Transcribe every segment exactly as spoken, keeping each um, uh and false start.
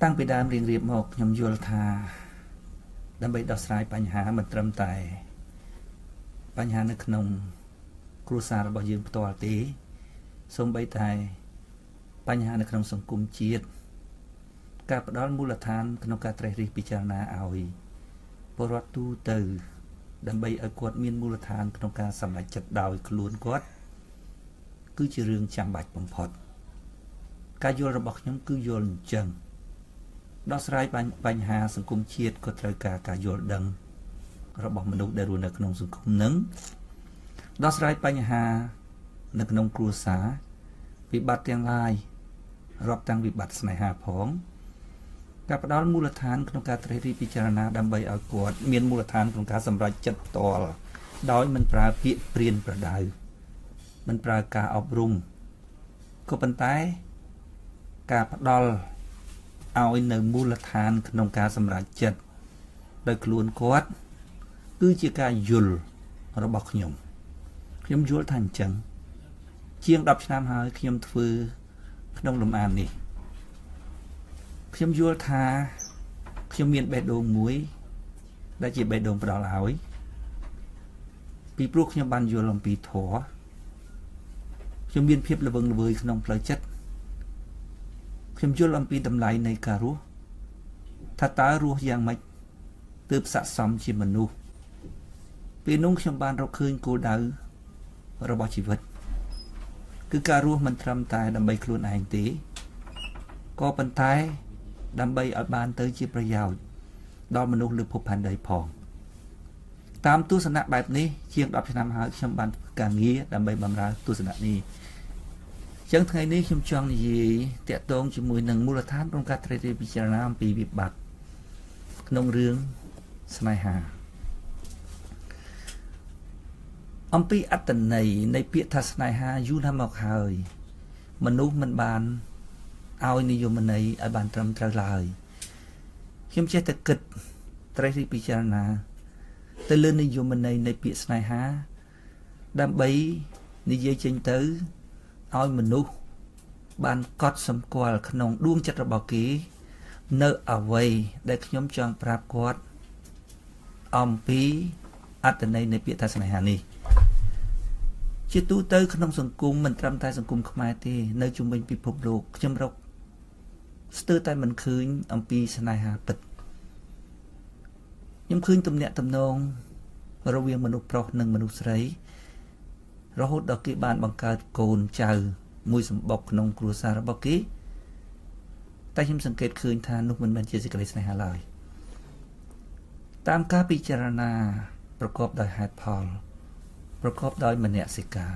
ตั้งពីដើមរៀងរៀបមកខ្ញុំយល់ថាដើម្បីដោះស្រាយបញ្ហាមិនត្រឹមតែបញ្ហានៅក្នុងគ្រួសាររបស់យើងផ្ទាល់ទេសូម្បីតែបញ្ហានៅក្នុងសង្គមជាតិការផ្ដល់មូលដ្ឋានក្នុងការត្រេះរិះពិចារណាឲ្យពលរដ្ឋទូទៅដើម្បីឲ្យគាត់មានមូលដ្ឋានក្នុងការសម្រេចចិត្តដោយខ្លួនគាត់គឺជារឿងចាំបាច់បំផុតការយល់របស់ខ្ញុំគឺយល់អញ្ចឹងដោះស្រាយបញ្ហាសង្គមជាតិក៏ត្រូវការការយល់ដឹងរបស់មនុស្សដែលរស់នៅក្នុងសង្គមនឹងដោះស្រាយបញ្ហានៅក្នុងគ្រួសារវិបត្តិទាំងឡាយរាប់ទាំងវិបត្តិស្នេហាផងការផ្ដល់មូលដ្ឋានក្នុងការត្រេះរិះពិចារណាដើម្បីឲ្យគាត់មានមូលដ្ឋានក្នុងការសម្រេចចិត្តផ្ទាល់ដោយមិនប្រើពាក្យព្រានប្រដៅមិនប្រើការអប់រំក៏ប៉ុន្តែការផ្ដល់ឲ្យនៅមូលដ្ឋានក្នុងការសម្រេចចិត្តដោយខ្លួនគាត់គឺជាការយល់របស់ខ្ញុំខ្ញុំយល់ថាអញ្ចឹងជាងដប់ឆ្នាំហើយខ្ញុំធ្វើក្នុងលំអាននេះខ្ញុំយល់ថាខ្ញុំមានបេះដូងមួយដែលជាបេះដូងផ្ដល់ឲ្យពីព្រោះខ្ញុំបានយល់អំពីធម៌ខ្ញុំមានភាពល្វឹងល្វើយក្នុងផ្លូវចិត្តខ្ញុំយល់អំពីតម្លៃនៃការរស់ថាតើរស់យ៉ាងម៉េចទើបស័ក្តិសមជាមនុស្សពេលនោះខ្ញុំបានរកឃើញគោលដៅរបស់ជីវិតគឺការរស់មិនត្រឹមតែដើម្បីខ្លួនឯងទេក៏ប៉ុន្តែដើម្បីឲ្យបានទៅជាប្រយោជន៍ដល់មនុស្សលើភពផែនដីផងតាមទស្សនៈបែបនេះជាងដប់ឆ្នាំហើយខ្ញុំបានធ្វើការងារដើម្បីបម្រើទស្សនៈនេះអញ្ចឹងថ្ងៃនេះខ្ញុំចង់និយាយតាក់ទងជាមួយនឹងមូលដ្ឋានក្នុងការត្រេះរិះពិចារណាអំពីវិបត្តិក្នុងរឿងស្នេហាអំពីអត្តន័យនៃពាក្យថាស្នេហាយូរណាស់មកហើយមនុស្សមិនបានឲ្យនិយមន័យឲ្យបានត្រឹមត្រូវឡើយខ្ញុំចេះតែគិតត្រេះរិះពិចារណាទៅលើនិយមន័យនៃពាក្យស្នេហាដើម្បីនិយាយចេញទៅឲ្យមនុស្សបានកត់សម្គាល់ក្នុងដួងចិត្តរបស់គេនៅអ្វីដែលខ្ញុំចង់ប្រាប់គាត់អំពីអត្តន័យនៃពាក្យថាស្នេហានេះជាទូទៅក្នុងសង្គមមិនត្រឹមតែសង្គមខ្មែរទេនៅជុំវិញពិភពលោកខ្ញុំរកស្ទើរតែមិនឃើញអំពីស្នេហាពិតខ្ញុំឃើញទំនាក់ទំនងរវាងមនុស្សប្រុសនិងមនុស្សស្រីរហូតដល់គេបានបង្កើតកូនចៅមួយសម្បុកក្នុងគ្រួសាររបស់គេតែខ្ញុំសង្កេតឃើញថានោះមិនមែនជាសេចក្តីស្នេហាឡើយតាមការពិចារណាប្រកបដោយហេតុផលប្រកបដោយមនសិការ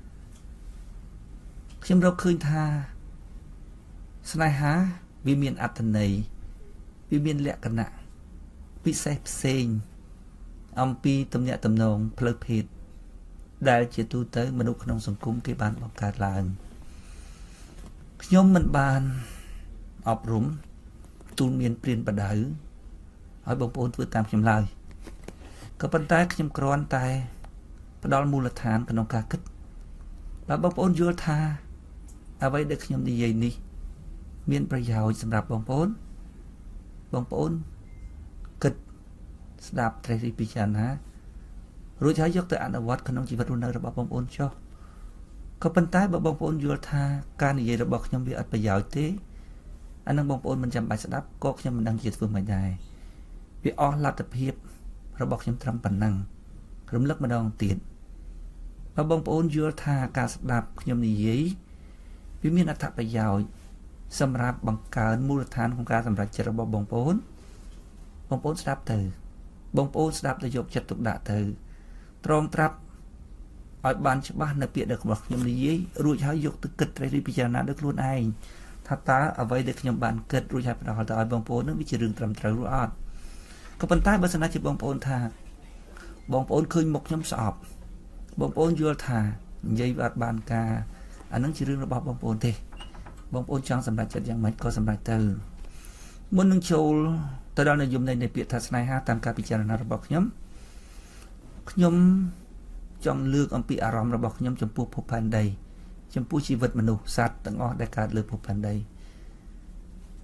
ខ្ញុំរកឃើញថាស្នេហាវាមានអត្ថន័យវាមានលក្ខណៈពិសេសផ្សេងអំពីទំនាក់ទំនងផ្លូវភេទដែលជាទូទៅមនុស្សក្នុងសង្គមគេបានបង្កើតឡើងខ្ញុំមិនបានអប់រំទូលមានព្រានប្រដៅឲ្យបងប្អូនធ្វើតាមខ្ញុំឡើយក៏ប៉ុន្តែខ្ញុំគ្រាន់តែផ្ដល់មូលដ្ឋានក្នុងការគិតបើបងប្អូនយល់ថាអ្វីដែលខ្ញុំនិយាយនេះមានប្រយោជន៍សម្រាប់បងប្អូនបងប្អូនគិតស្ដាប់ត្រេះរិះពិចារណារួចហើយយកទៅអនុវត្តក្នុងជីវិតរស់នៅរបស់បងប្អូនចុះក៏ប៉ុន្តែបើបងប្អូនយល់ថាការនិយាយរបស់ខ្ញុំវាអត់ប្រយោជន៍ទេអានឹងបងប្អូនមិនចាំបាច់ស្ដាប់ក៏ខ្ញុំមិនដឹងជាធ្វើមិនដែរវាអស់លទ្ធភាពរបស់ខ្ញុំត្រឹមប៉ុណ្ណឹងរំលឹកម្ដងទៀតបើបងប្អូនយល់ថាការស្ដាប់ខ្ញុំនិយាយវាមានអត្ថប្រយោជន៍សម្រាប់បង្កើនមូលដ្ឋានក្នុងការសម្រេចចិត្តរបស់បងប្អូនបងប្អូនស្ដាប់ទៅបងប្អូនស្ដាប់ទៅយកចិត្តទុកដាក់ទៅត្រង់ត្រាប់ឲ្យបានច្បាស់នៅពាក្យដែលរបស់ខ្ញុំនិយាយរួចហើយយកទៅគិតត្រេះរិះពិចារណាដោយខ្លួនឯងថាតើអ្វីដែលខ្ញុំបានគិតរួចហើយផ្ដល់ទៅឲ្យបងប្អូននឹងវាជារឿងត្រឹមត្រូវឬអត់ក៏ប៉ុន្តែបើសិនជាបងប្អូនថាបងប្អូនឃើញមុខខ្ញុំស្អប់បងប្អូនយល់ថានិយាយអត់បានការអានឹងជារឿងរបស់បងប្អូនទេបងប្អូនចង់សម្រេចចិត្តយ៉ាងម៉េចក៏សម្រេចទៅមុននឹងចូលទៅដល់និយមន័យនៃពាក្យថាស្នេហាតាមការពិចារណារបស់ខ្ញុំខ្ញុំចង់លើកអំពីអារម្មណ៍របស់ខ្ញុំចំពោះភពផែនដីចំពោះជីវិតមនុស្សសត្វទាំងអស់ដែលកើតលើភពផែនដី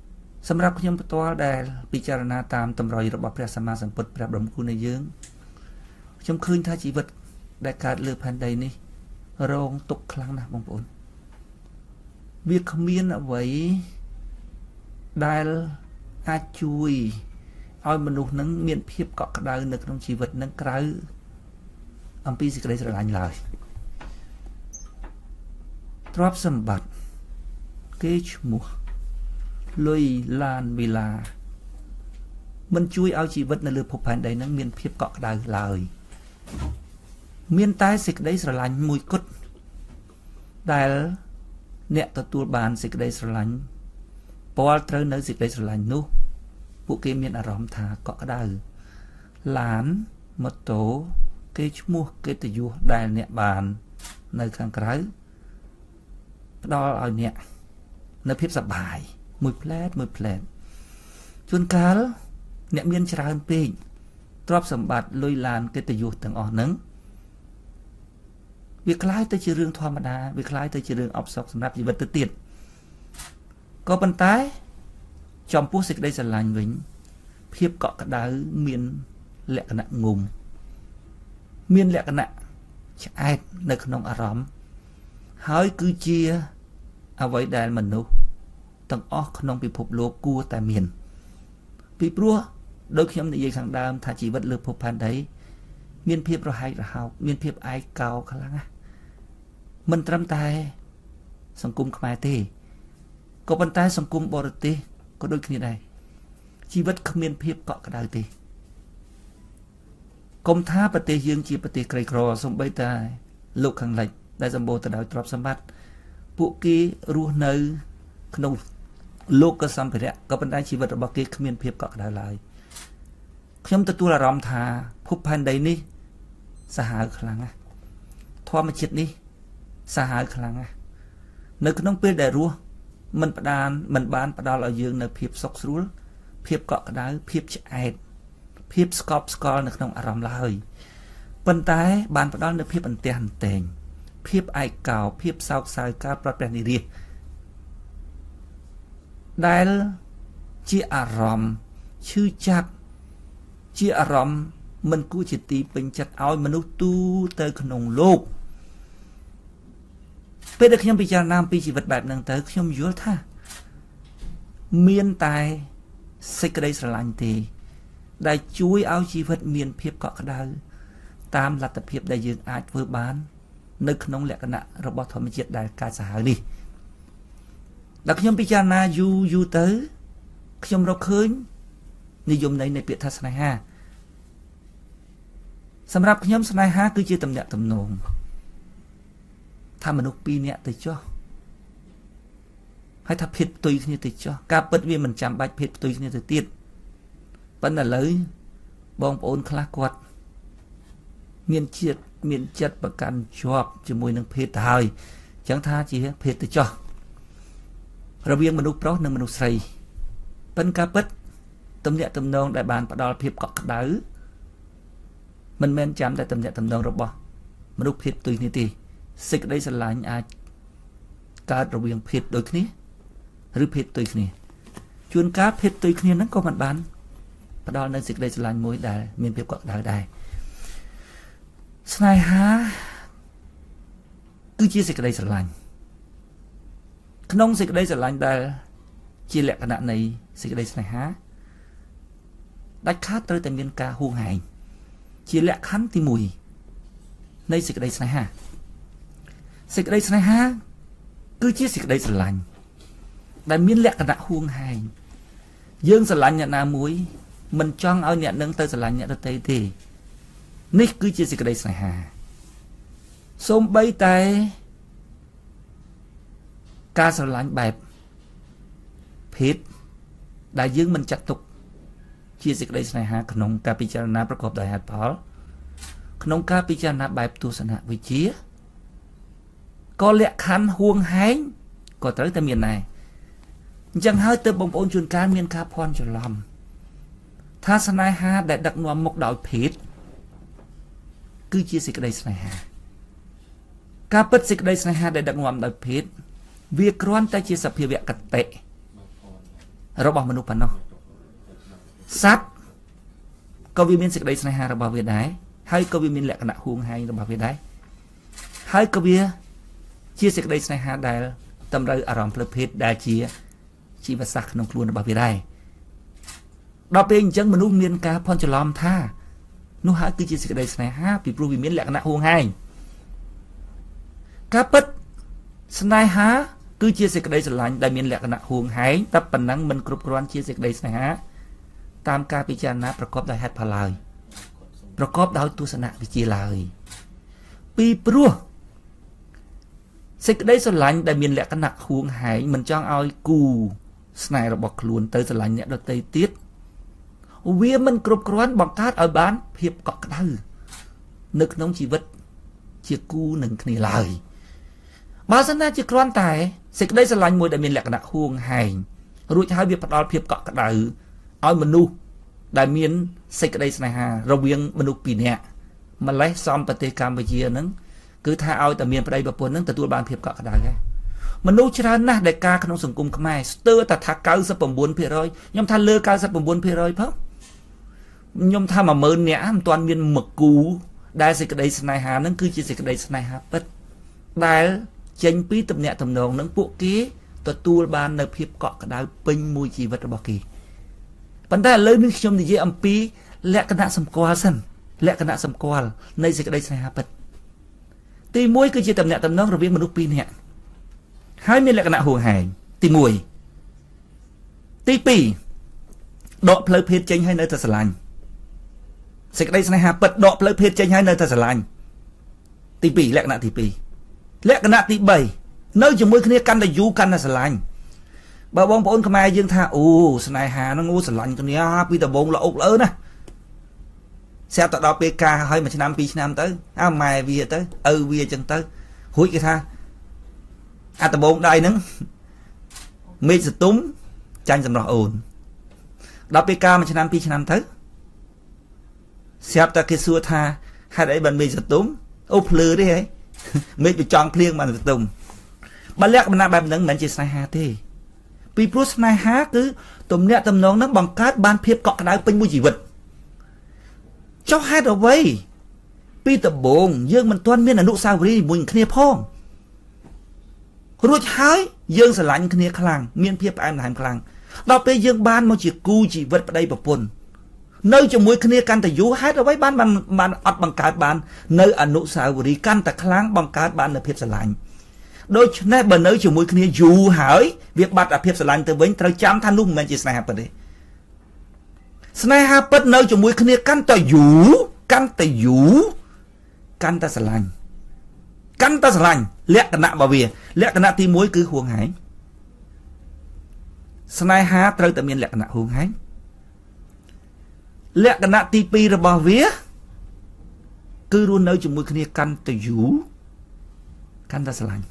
สำหรับខ្ញុំផ្ទាល់ដែលពិចារណាតាមតម្រុយរបស់ព្រះសម្មាសម្ពុទ្ធព្រះបរមគ្រូនៃយើងខ្ញុំឃើញថាជីវិតដែលកើតលើផែនដីនេះរងទុក្ខខ្លាំងណាស់បងប្អូនវាគ្មានអ្វីដែលអាចជួយឲ្យមនុស្សនឹងមានភាពកក់ក្ដៅនៅក្នុងជីវិតនឹងក្រៅអំពីសេចក្តីស្រឡាញ់ឡើយទ្រព្យសម្បត្តិគេឈ្មោះលុយឡានវិឡាមិនជួយឲ្យជីវិតនៅលើភពផែនដីនឹងមានភាពកក់ក្ដៅឡើយមានតែសេចក្តីស្រឡាញ់មួយគត់ដែលអ្នកទទួលបានសេចក្តីស្រឡាញ់ពលត្រូវនៅសេចក្តីស្រឡាញ់នោះពួកគេមានអារម្មណ៍ថាកក់ក្ដៅឡានម៉ូតូគេឈ្មោះកិត្តិយសដែលអ្នកបាននៅខាងក្រៅផ្ដល់ឲ្យអ្នកនៅភាពសប្បាយមួយផ្លែតមួយផ្លែតជួនកាលអ្នកមានច្រើនពេកទ្រព្យសម្បត្តិលុយឡានកិត្តិយសទាំងអស់ហ្នឹងវាคล้ายទៅជារឿងធម្មតាវាคล้ายទៅជារឿងអបសុខសម្រាប់ជីវិតទៅទៀតក៏ប៉ុន្តែចំពោះសេចក្តីស្រឡាញ់វិញភាពកក់ក្ដៅមានលក្ខណៈងុំមានលក្ខណៈឆ្អែតនៅក្នុងអារម្មណ៍ហើយគឺជាអ្វីដែលមនុស្សទាំងអស់ក្នុងពិភពលោកគួរតែមានពីព្រោះដោយខ្ញុំនិយាយខាងដើមថាជីវិតលើភពផែនដីមានភាពរហែករហោកមានភាពឯកោខ្លាំងណាស់មិនត្រឹមតែសង្គមខ្មែរទេក៏ប៉ុន្តែសង្គមបរទេសក៏ដូចគ្នាដែរជីវិតគ្មានភាពកក់ក្ដៅទេកុំថាប្រទេសយើងជាប្រទេសក្រីក្រសូម្បីតែលោកខាងលិចដែលសម្បូរទៅដោយទ្រព្យសម្បត្តិពួកគេរស់នៅក្នុងលោកសម្ភារៈក៏ប៉ុន្តែជីវិតរបស់គេគ្មានភាពកក់ក្ដៅឡើយខ្ញុំទទួលអារម្មណ៍ថាភពផែនដីនេះសាហាវខ្លាំងណាស់ធម្មជាតិនេះសាហាវខ្លាំងណាស់នៅក្នុងពេលដែលរស់មិនផ្ដានមិនបានផ្ដល់ឲ្យយើងនៅភាពសុខស្រួលភាពកក់ក្ដៅភាពឆ្អែតភាពស្កប់ស្កល់នៅក្នុងអារម្មណ៍ឡើយប៉ុន្តែបានផ្ដល់នូវភាពអន្ទះអន្ទែងភាពឯកោភាពសោកសៅការប្រត់ព្រះនិរិះដែលជាអារម្មណ៍ឈឺចាប់ជាអារម្មណ៍មិនគួរជាទីពេញចិត្តឲ្យមនុស្សទូទៅក្នុងលោកពេលដែលខ្ញុំពិចារណាអំពីជីវិតបែបហ្នឹងទៅខ្ញុំយល់ថាមានតែសេចក្តីស្រឡាញ់ទេដែលជួយឲ្យជីវិតមានភាពកក់ក្ដៅតាមលទ្ធភាពដែលយើងអាចធ្វើបាននៅក្នុងលក្ខណៈរបស់ធម្មជាតិដែលកើតសាហាវនេះដល់ខ្ញុំពិចារណាយូរយូរទៅខ្ញុំរកឃើញនិយមន័យនៃពាក្យថាស្នេហាសម្រាប់ខ្ញុំស្នេហាគឺជាទំនាក់ទំនងថាមនុស្សពីរនាក់ទៅចុះហើយថាភេទផ្ទុយគ្នាទៅចុះការពិតវាមិនចាំបាច់ភេទផ្ទុយគ្នាទៅទៀតប៉ុន្តែឥឡូវបងប្អូនខ្លះគាត់មានជាតិមានចិត្តប្រកាន់ជាប់ជាមួយនឹងភេទទៅហើយអញ្ចឹងថាជាភេទទៅចុះរវាងមនុស្សប្រុសនិងមនុស្សស្រីប៉ុន្តែការពិតទំនាក់ទំនងដែលបានផ្ដល់ភាពកក់ក្ដៅមិនមែនចាំតែទំនាក់ទំនងរបស់មនុស្សភេទផ្ទុយគ្នាទេសេចក្តីស្រឡាញ់អាចកើតរវាងភេទដូចគ្នាឬភេទផ្ទុយគ្នាជួនកាលភេទផ្ទុយគ្នាហ្នឹងក៏មិនបានផ្ដល់នូវសេចក្តីស្រឡាញ់មួយដែលមានភាពកក់ក្ដៅដែរស្នេហាគឺជាសេចក្តីស្រឡាញ់ក្នុងសេចក្តីស្រឡាញ់ដែលជាលក្ខណៈនៃសេចក្តីស្នេហាដាច់ខាតត្រូវតែមានការហួងហែងជាលក្ខខណ្ឌទីមួយនៃសេចក្តីស្នេហាសេចក្តីស្នេហាគឺជាសេចក្តីស្រឡាញ់ដែលមានលក្ខណៈហួងហែងយើងស្រឡាញ់អ្នកណាមួយមិនចង់ឲ្យអ្នកនឹងទៅស្រឡាញ់អ្នកដទៃទេនេះគឺជាសេចក្តីស្នេហាសូម្បីតែការស្រឡាញ់បែបភេទដែលយើងមិនចាត់ទុកជាសេចក្តីស្នេហាក្នុងការពិចារណាប្រកបដោយហេតុផលក្នុងការពិចារណាបែបទស្សនវិជ្ជាក៏លក្ខខណ្ឌហួងហែងក៏ត្រូវតែមានដែរអញ្ចឹងហើយទើបបងប្អូនជួនកាលមានការភ័ន្តច្រឡំថាស្នេហាដែលដឹកនាំមុខដោយភេទគឺជាសេចក្តីស្នេហាការពិតសេចក្តីស្នេហាដែលដឹកនាំដោយភេទវាគ្រាន់តែជាសភាវៈកតិរបស់មនុស្សប៉ុណ្ណោះសត្វក៏វាមានសេចក្តីស្នេហារបស់វាដែរហើយក៏វាមានលក្ខណៈហួងហែងរបស់វាដែរហើយក៏វាជាសេចក្តីស្នេហាដែលតម្រូវអារម្មណ៍ផ្លូវភេទដែលជាជីវសាស្ត្រក្នុងខ្លួនរបស់វាដែរដល់ពេលអញ្ចឹងមនុស្សមានការភ័ន្តច្រឡំថានោះហើយគឺជាសេចក្តីស្នេហាពីព្រោះវាមានលក្ខណៈហួងហែងការពិតស្នេហាគឺជាសេចក្តីស្រឡាញ់ដែលមានលក្ខណៈហួងហែងតែប៉ុណ្ណឹងមិនគ្រប់គ្រាន់ជាសេចក្តីស្នេហាតាមការពិចារណាប្រកបដោយហេតុផលឡើយប្រកបដោយទស្សនវិជ្ជាឡើយពីព្រោះសេចក្តីស្រឡាញ់ដែលមានលក្ខណៈហួងហែងមិនចង់ឲ្យគូស្នេហ៍របស់ខ្លួនទៅស្រឡាញ់អ្នកដទៃទៀតវាមិនគ្រប់គ្រាន់បង្កើតឲ្យបានភាពកក់ក្ដៅនៅក្នុងជីវិតជាគូនឹងគ្នាឡើយបើសិនណាជាគ្រាន់តែសេចក្តីស្រឡាញ់មួយដែលមានលក្ខណៈហួងហែងរួចហើយវាផ្ដល់ភាពកក់ក្ដៅឲ្យមនុស្សដែលមានសេចក្តីស្នេហារវាងមនុស្សពីរនាក់ម្លេះសំប្រទេសកម្ពុជាហ្នឹងគឺថាឲ្យតែមានប្តីប្រពន្ធហ្នឹងទទួលបានភាពកក់ក្ដៅហើយមនុស្សច្រើនណាស់ដែលការក្នុងសង្គមខ្មែរស្ទើរតែថា 九十九ភាគរយ ខ្ញុំថាលើ 九十九ភាគរយ ផងខ្ញុំថា một nghìn នាក់មិនទាន់មានមួយគូដែលសេចក្តីស្នេហាហ្នឹងគឺជាសេចក្តីស្នេហាពិតដែលចេញពីទំនាក់ទំនងនឹងពួកគេទទួលបាននៅភាពកក់ក្ដៅពេញមួយជីវិតរបស់គេប៉ុន្តែឥឡូវនេះខ្ញុំនិយាយអំពីលក្ខណៈសម្គាល់សិនលក្ខណៈសម្គាល់នៃសេចក្តីស្នេហាពិតទីមួយគឺជាទំនាក់ទំនងរវាងមនុស្សពីរនាក់ហើយមានលក្ខណៈហួងហែងទីមួយទីពីរដកផ្លូវភេទចេញហើយនៅតែស្រឡាញ់សេចក្តីស្នេហាពិតដកផ្លូវភេទចេញហើយនៅតែស្រឡាញ់ទីពីរលក្ខណៈទីពីរលក្ខណៈទីបីនៅជាមួយគ្នាកាន់តែយូរកាន់តែស្រឡាញ់បើបងប្អូនខ្មែរយើងថាអូស្នេហាហ្នឹងអូស្រឡាញ់គ្នាពីដំបូងល្អអុកល្អើណាស្រាប់តែដល់ពេលការហើយមួយឆ្នាំពីរឆ្នាំទៅអើម៉ែវាទៅឪវាអញ្ចឹងទៅរួចគេថាអាដំបូងដៃហ្នឹងមេឃសតុំចាញ់សម្រស់អូនដល់ពេលការមួយឆ្នាំពីរឆ្នាំទៅស្រាប់តែគេសួរថាហេតុអីបានមេឃសតុំអូភ្លឺទេហ៎មេឃបិចង់ភ្លៀងបានសតុំបើលក្ខណៈបែបហ្នឹងមិនមែនជាស្នេហាទេពីព្រោះស្នេហាគឺទំនាក់ទំនងហ្នឹងបង្កើតបានភាពកក់ក្ដៅពេញមួយជីវិតចុះហេតុអ្វីពីដំបូងយើងមិនទាន់មានអនុស្សាវរីយ៍មួយគ្នាផងរួចហើយយើងស្រឡាញ់គ្នាខ្លាំងមានភាពផ្អែមល្ហែមខ្លាំងដល់ពេលយើងបានមកជាគូជីវិតប្តីប្រពន្ធនៅជាមួយគ្នាកាន់តែយូរហេតុអ្វីបានបានអត់បង្កើតបាននៅអនុស្សាវរីយ៍កាន់តែខ្លាំងបង្កើតបាននូវភាពស្រឡាញ់ដូច្នេះបើនៅជាមួយគ្នាយូរហើយវាបាត់អាភាពស្រឡាញ់ទៅវិញត្រូវចាំថានោះមិនមែនជាស្នេហាពិតទេស្នេហាពិតនៅជាមួយគ្នាកាន់តែយូរកាន់តែយូរកាន់តែស្រឡាញ់កាន់តែស្រឡាញ់លក្ខណៈរបស់វាលក្ខណៈទីមួយគឺហួងហែងស្នេហាត្រូវតែមានលក្ខណៈហួងហែងលក្ខណៈទីពីររបស់វាគឺរស់នៅជាមួយគ្នាកាន់តែយូរកាន់តែស្រឡាញ់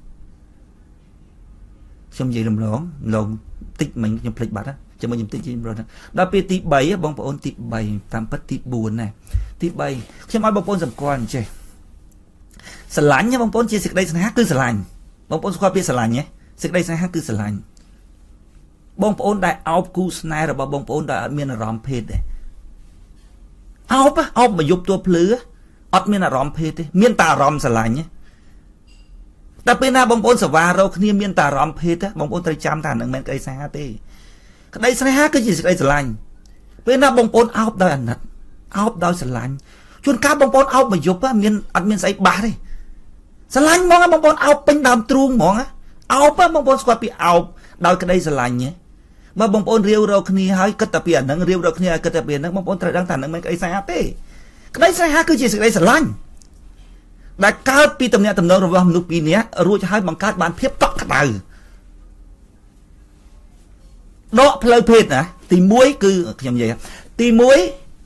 ខ្ញុំនិយាយរំលងឡងតិចមិញខ្ញុំភ្លេចបាត់ចាំខ្ញុំតិចខ្ញុំរត់ដល់ពេលទីបីបងប្អូនទីបីតាមពិតទីបួនណាទីបីខ្ញុំឲ្យបងប្អូនសម្គាល់អញ្ចេះស្រឡាញ់បងប្អូនជាសេចក្តីស្នេហាគឺស្រឡាញ់បងប្អូនស្គាល់ពាក្យស្រឡាញ់ទេសេចក្តីស្នេហាគឺស្រឡាញ់បងប្អូនដែលអោបគូស្នេហ៍របស់បងប្អូនដែលអត់មានអារម្មណ៍ភេទទេអោបអោបមកយប់ទួលភ្លឺអត់មានអារម្មណ៍ភេទទេមានតែអារម្មណ៍ស្រឡាញ់ទេតែពេលណាបងប្អូនសវ៉ារោគ្នាមានតែអារម្មណ៍ភេទទេបងប្អូនត្រូវចាំថានឹងមិនក្តីស្នេហាទេក្តីស្នេហាគឺជាសេចក្តីស្រឡាញ់ពេលណាបងប្អូនអោបដោយអាណិតអោបដោយស្រឡាញ់ជួនកាលបងប្អូនអោបមកយប់មានអត់មានស្អីបាសទេស្រឡាញ់ហ្មងបងប្អូនអោបពេញដើមទ្រូងហ្មងអោបបងប្អូនស្គាល់ពីអោបដោយក្តីស្រឡាញ់ទេបើបងប្អូនរាវរកគ្នាហើយគិតតែពីអាហ្នឹងរាវរកគ្នាហើយគិតតែពីអាហ្នឹងបងប្អូនត្រូវដឹងថានឹងមិនក្តីស្នេហាទេក្តីស្នេហាគឺជាសេចក្តីស្រឡាញ់ដែលកើតពីទំនាក់ទំនងរបស់មនុស្សពីរនាក់រួចហើយបង្កើតបានភាពកក់ក្ដៅដកផ្លូវភេទណាទីមួយគឺខ្ញុំនិយាយទីមួយ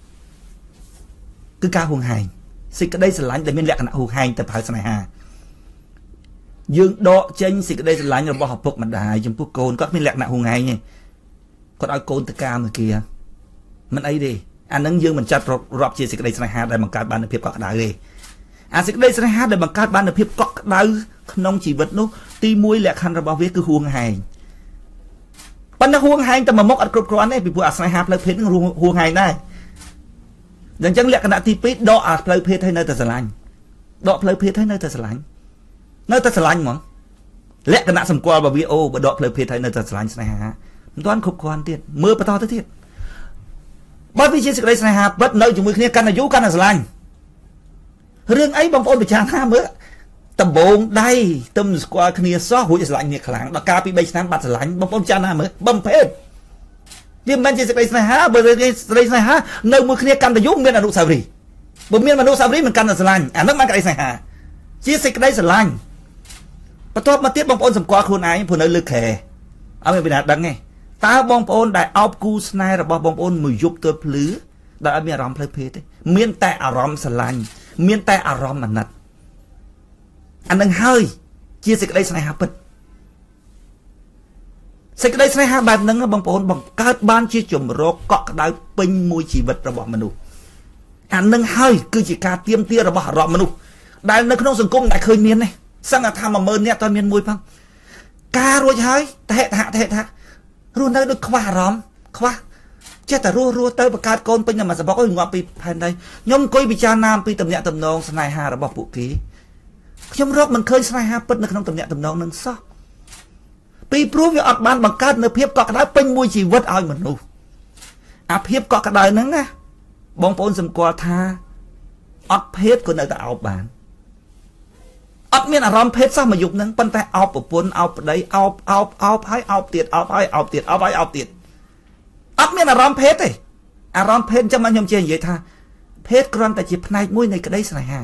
គឺការហួងហែងសេចក្តីស្រឡាញ់ដែលមានលក្ខណៈហួងហែងទៅប្រើស្នេហាយើងដកចេញសេចក្តីស្រឡាញ់របស់ឪពុកម្ដាយចំពោះកូនគាត់មានលក្ខណៈហួងហែងទេគាត់ឲ្យកូនទៅការមួយគេមិនអីទេអានឹងយើងមិនចាត់រាប់ជាសេចក្តីស្នេហាដែលបង្កើតបាននូវភាពកក់ក្ដៅទេអាសេចក្តីស្នេហាដែលបង្កើតបាននូវភាពកក់ក្ដៅក្នុងជីវិតនោះទីមួយលក្ខខណ្ឌរបស់វាគឺហួងហែងប៉ុន្តែហួងហែងតែមួយមុខអត់គ្រប់គ្រាន់ទេពីព្រោះអាស្នេហាផ្លូវភេទនឹងហួងហែងដែរអញ្ចឹងលក្ខណៈទីពីរដកអាផ្លូវភេទឲ្យនៅតែស្រឡាញ់ដកផ្លូវភេទឲ្យនៅតែស្រឡាញ់នៅតែស្រឡាញ់ហ្មងលក្ខណៈសម្គាល់របស់វាអូបើដកផ្លូវភេទឲ្យនៅតែស្រឡាញ់ស្នេហាមិនទាន់គ្រប់គ្រាន់ទៀតមើលបន្តទៅទៀតបើវាជាសេចក្តីស្នេហាពិតនៅជាមួយគ្នាកាន់តែយូរកាន់តែស្រឡាញ់រឿងអីបងប្អូនពិចារណាមើលដំបងដៃទឹមស្គាល់គ្នាសោះរួចស្រឡាញ់គ្នាខ្លាំងដល់កាលពីបីឆ្នាំបាត់ស្រឡាញ់បងប្អូនពិចារណាមើលបំភេទវាមិនមែនជាសេចក្តីស្នេហាបើសេចក្តីស្នេហានៅមួយគ្នាកាន់តែយូរមានអនុស្សាវរីយ៍បើមានអនុស្សាវរីយ៍មិនកាន់តែស្រឡាញ់អានោះមិនក្តីស្នេហាជាសេចក្តីស្រឡាញ់បន្ទាប់មកទៀតបងប្អូនសម្គាល់ខ្លួនឯងព្រោះនៅលើខែអត់មានពីណាដឹងទេតើបងប្អូនដែលអោបគូស្នេហ៍របស់បងប្អូនមួយយប់ទល់ភ្លឺដែលអត់មានអារម្មណ៍ផ្លូវភេទទេមានតែអារម្មណ៍ស្រឡាញ់មានតែអារម្មណ៍អាណិតអានឹងហើយជាសេចក្តីស្នេហាពិតសេចក្តីស្នេហាបែបហ្នឹងបងប្អូនបង្កើតបានជាជំរកកក់ក្ដៅពេញមួយជីវិតរបស់មនុស្សអានឹងហើយគឺជាការទៀមទារបស់អារម្មណ៍មនុស្សដែលនៅក្នុងសង្គមដែលឃើញមាននេះសឹងថាមួយម៉ឺននាក់តើមានមួយផងការរួចហើយតហេតហៈតហេតហៈរស់នៅដូចខ្វះអារម្មណ៍ខ្វះចេះតែរស់រស់ទៅបង្កើតកូនពេញតែមួយសបុកអើយងាប់ពីផែនដីខ្ញុំអង្គុយពិចារណាអំពីតំណាក់តំណងស្នេហារបស់ពួកគេខ្ញុំរកមិនឃើញស្នេហាពិតនៅក្នុងតំណាក់តំណងនឹងសោះពីព្រោះវាអត់បានបង្កើតនៅភាពកក់ក្ដៅពេញមួយជីវិតឲ្យមនុស្សអាភាពកក់ក្ដៅហ្នឹងណាបងប្អូនសម្គាល់ថាអត់ភេទក៏នៅតែអោបបានអត់មានអារម្មណ៍ភេទសោះមួយយប់ហ្នឹងប៉ុន្តែអោបប្រពន្ធអោបប្តីអោបអោបអោបហើយអោបទៀតអោបហើយអោបទៀតអោបហើយអោបទៀតអត់មានអារម្មណ៍ភេទទេអារម្មណ៍ភេទអញ្ចឹងមកខ្ញុំជឿនិយាយថាភេទគ្រាន់តែជាផ្នែកមួយនៃក្តីស្នេហា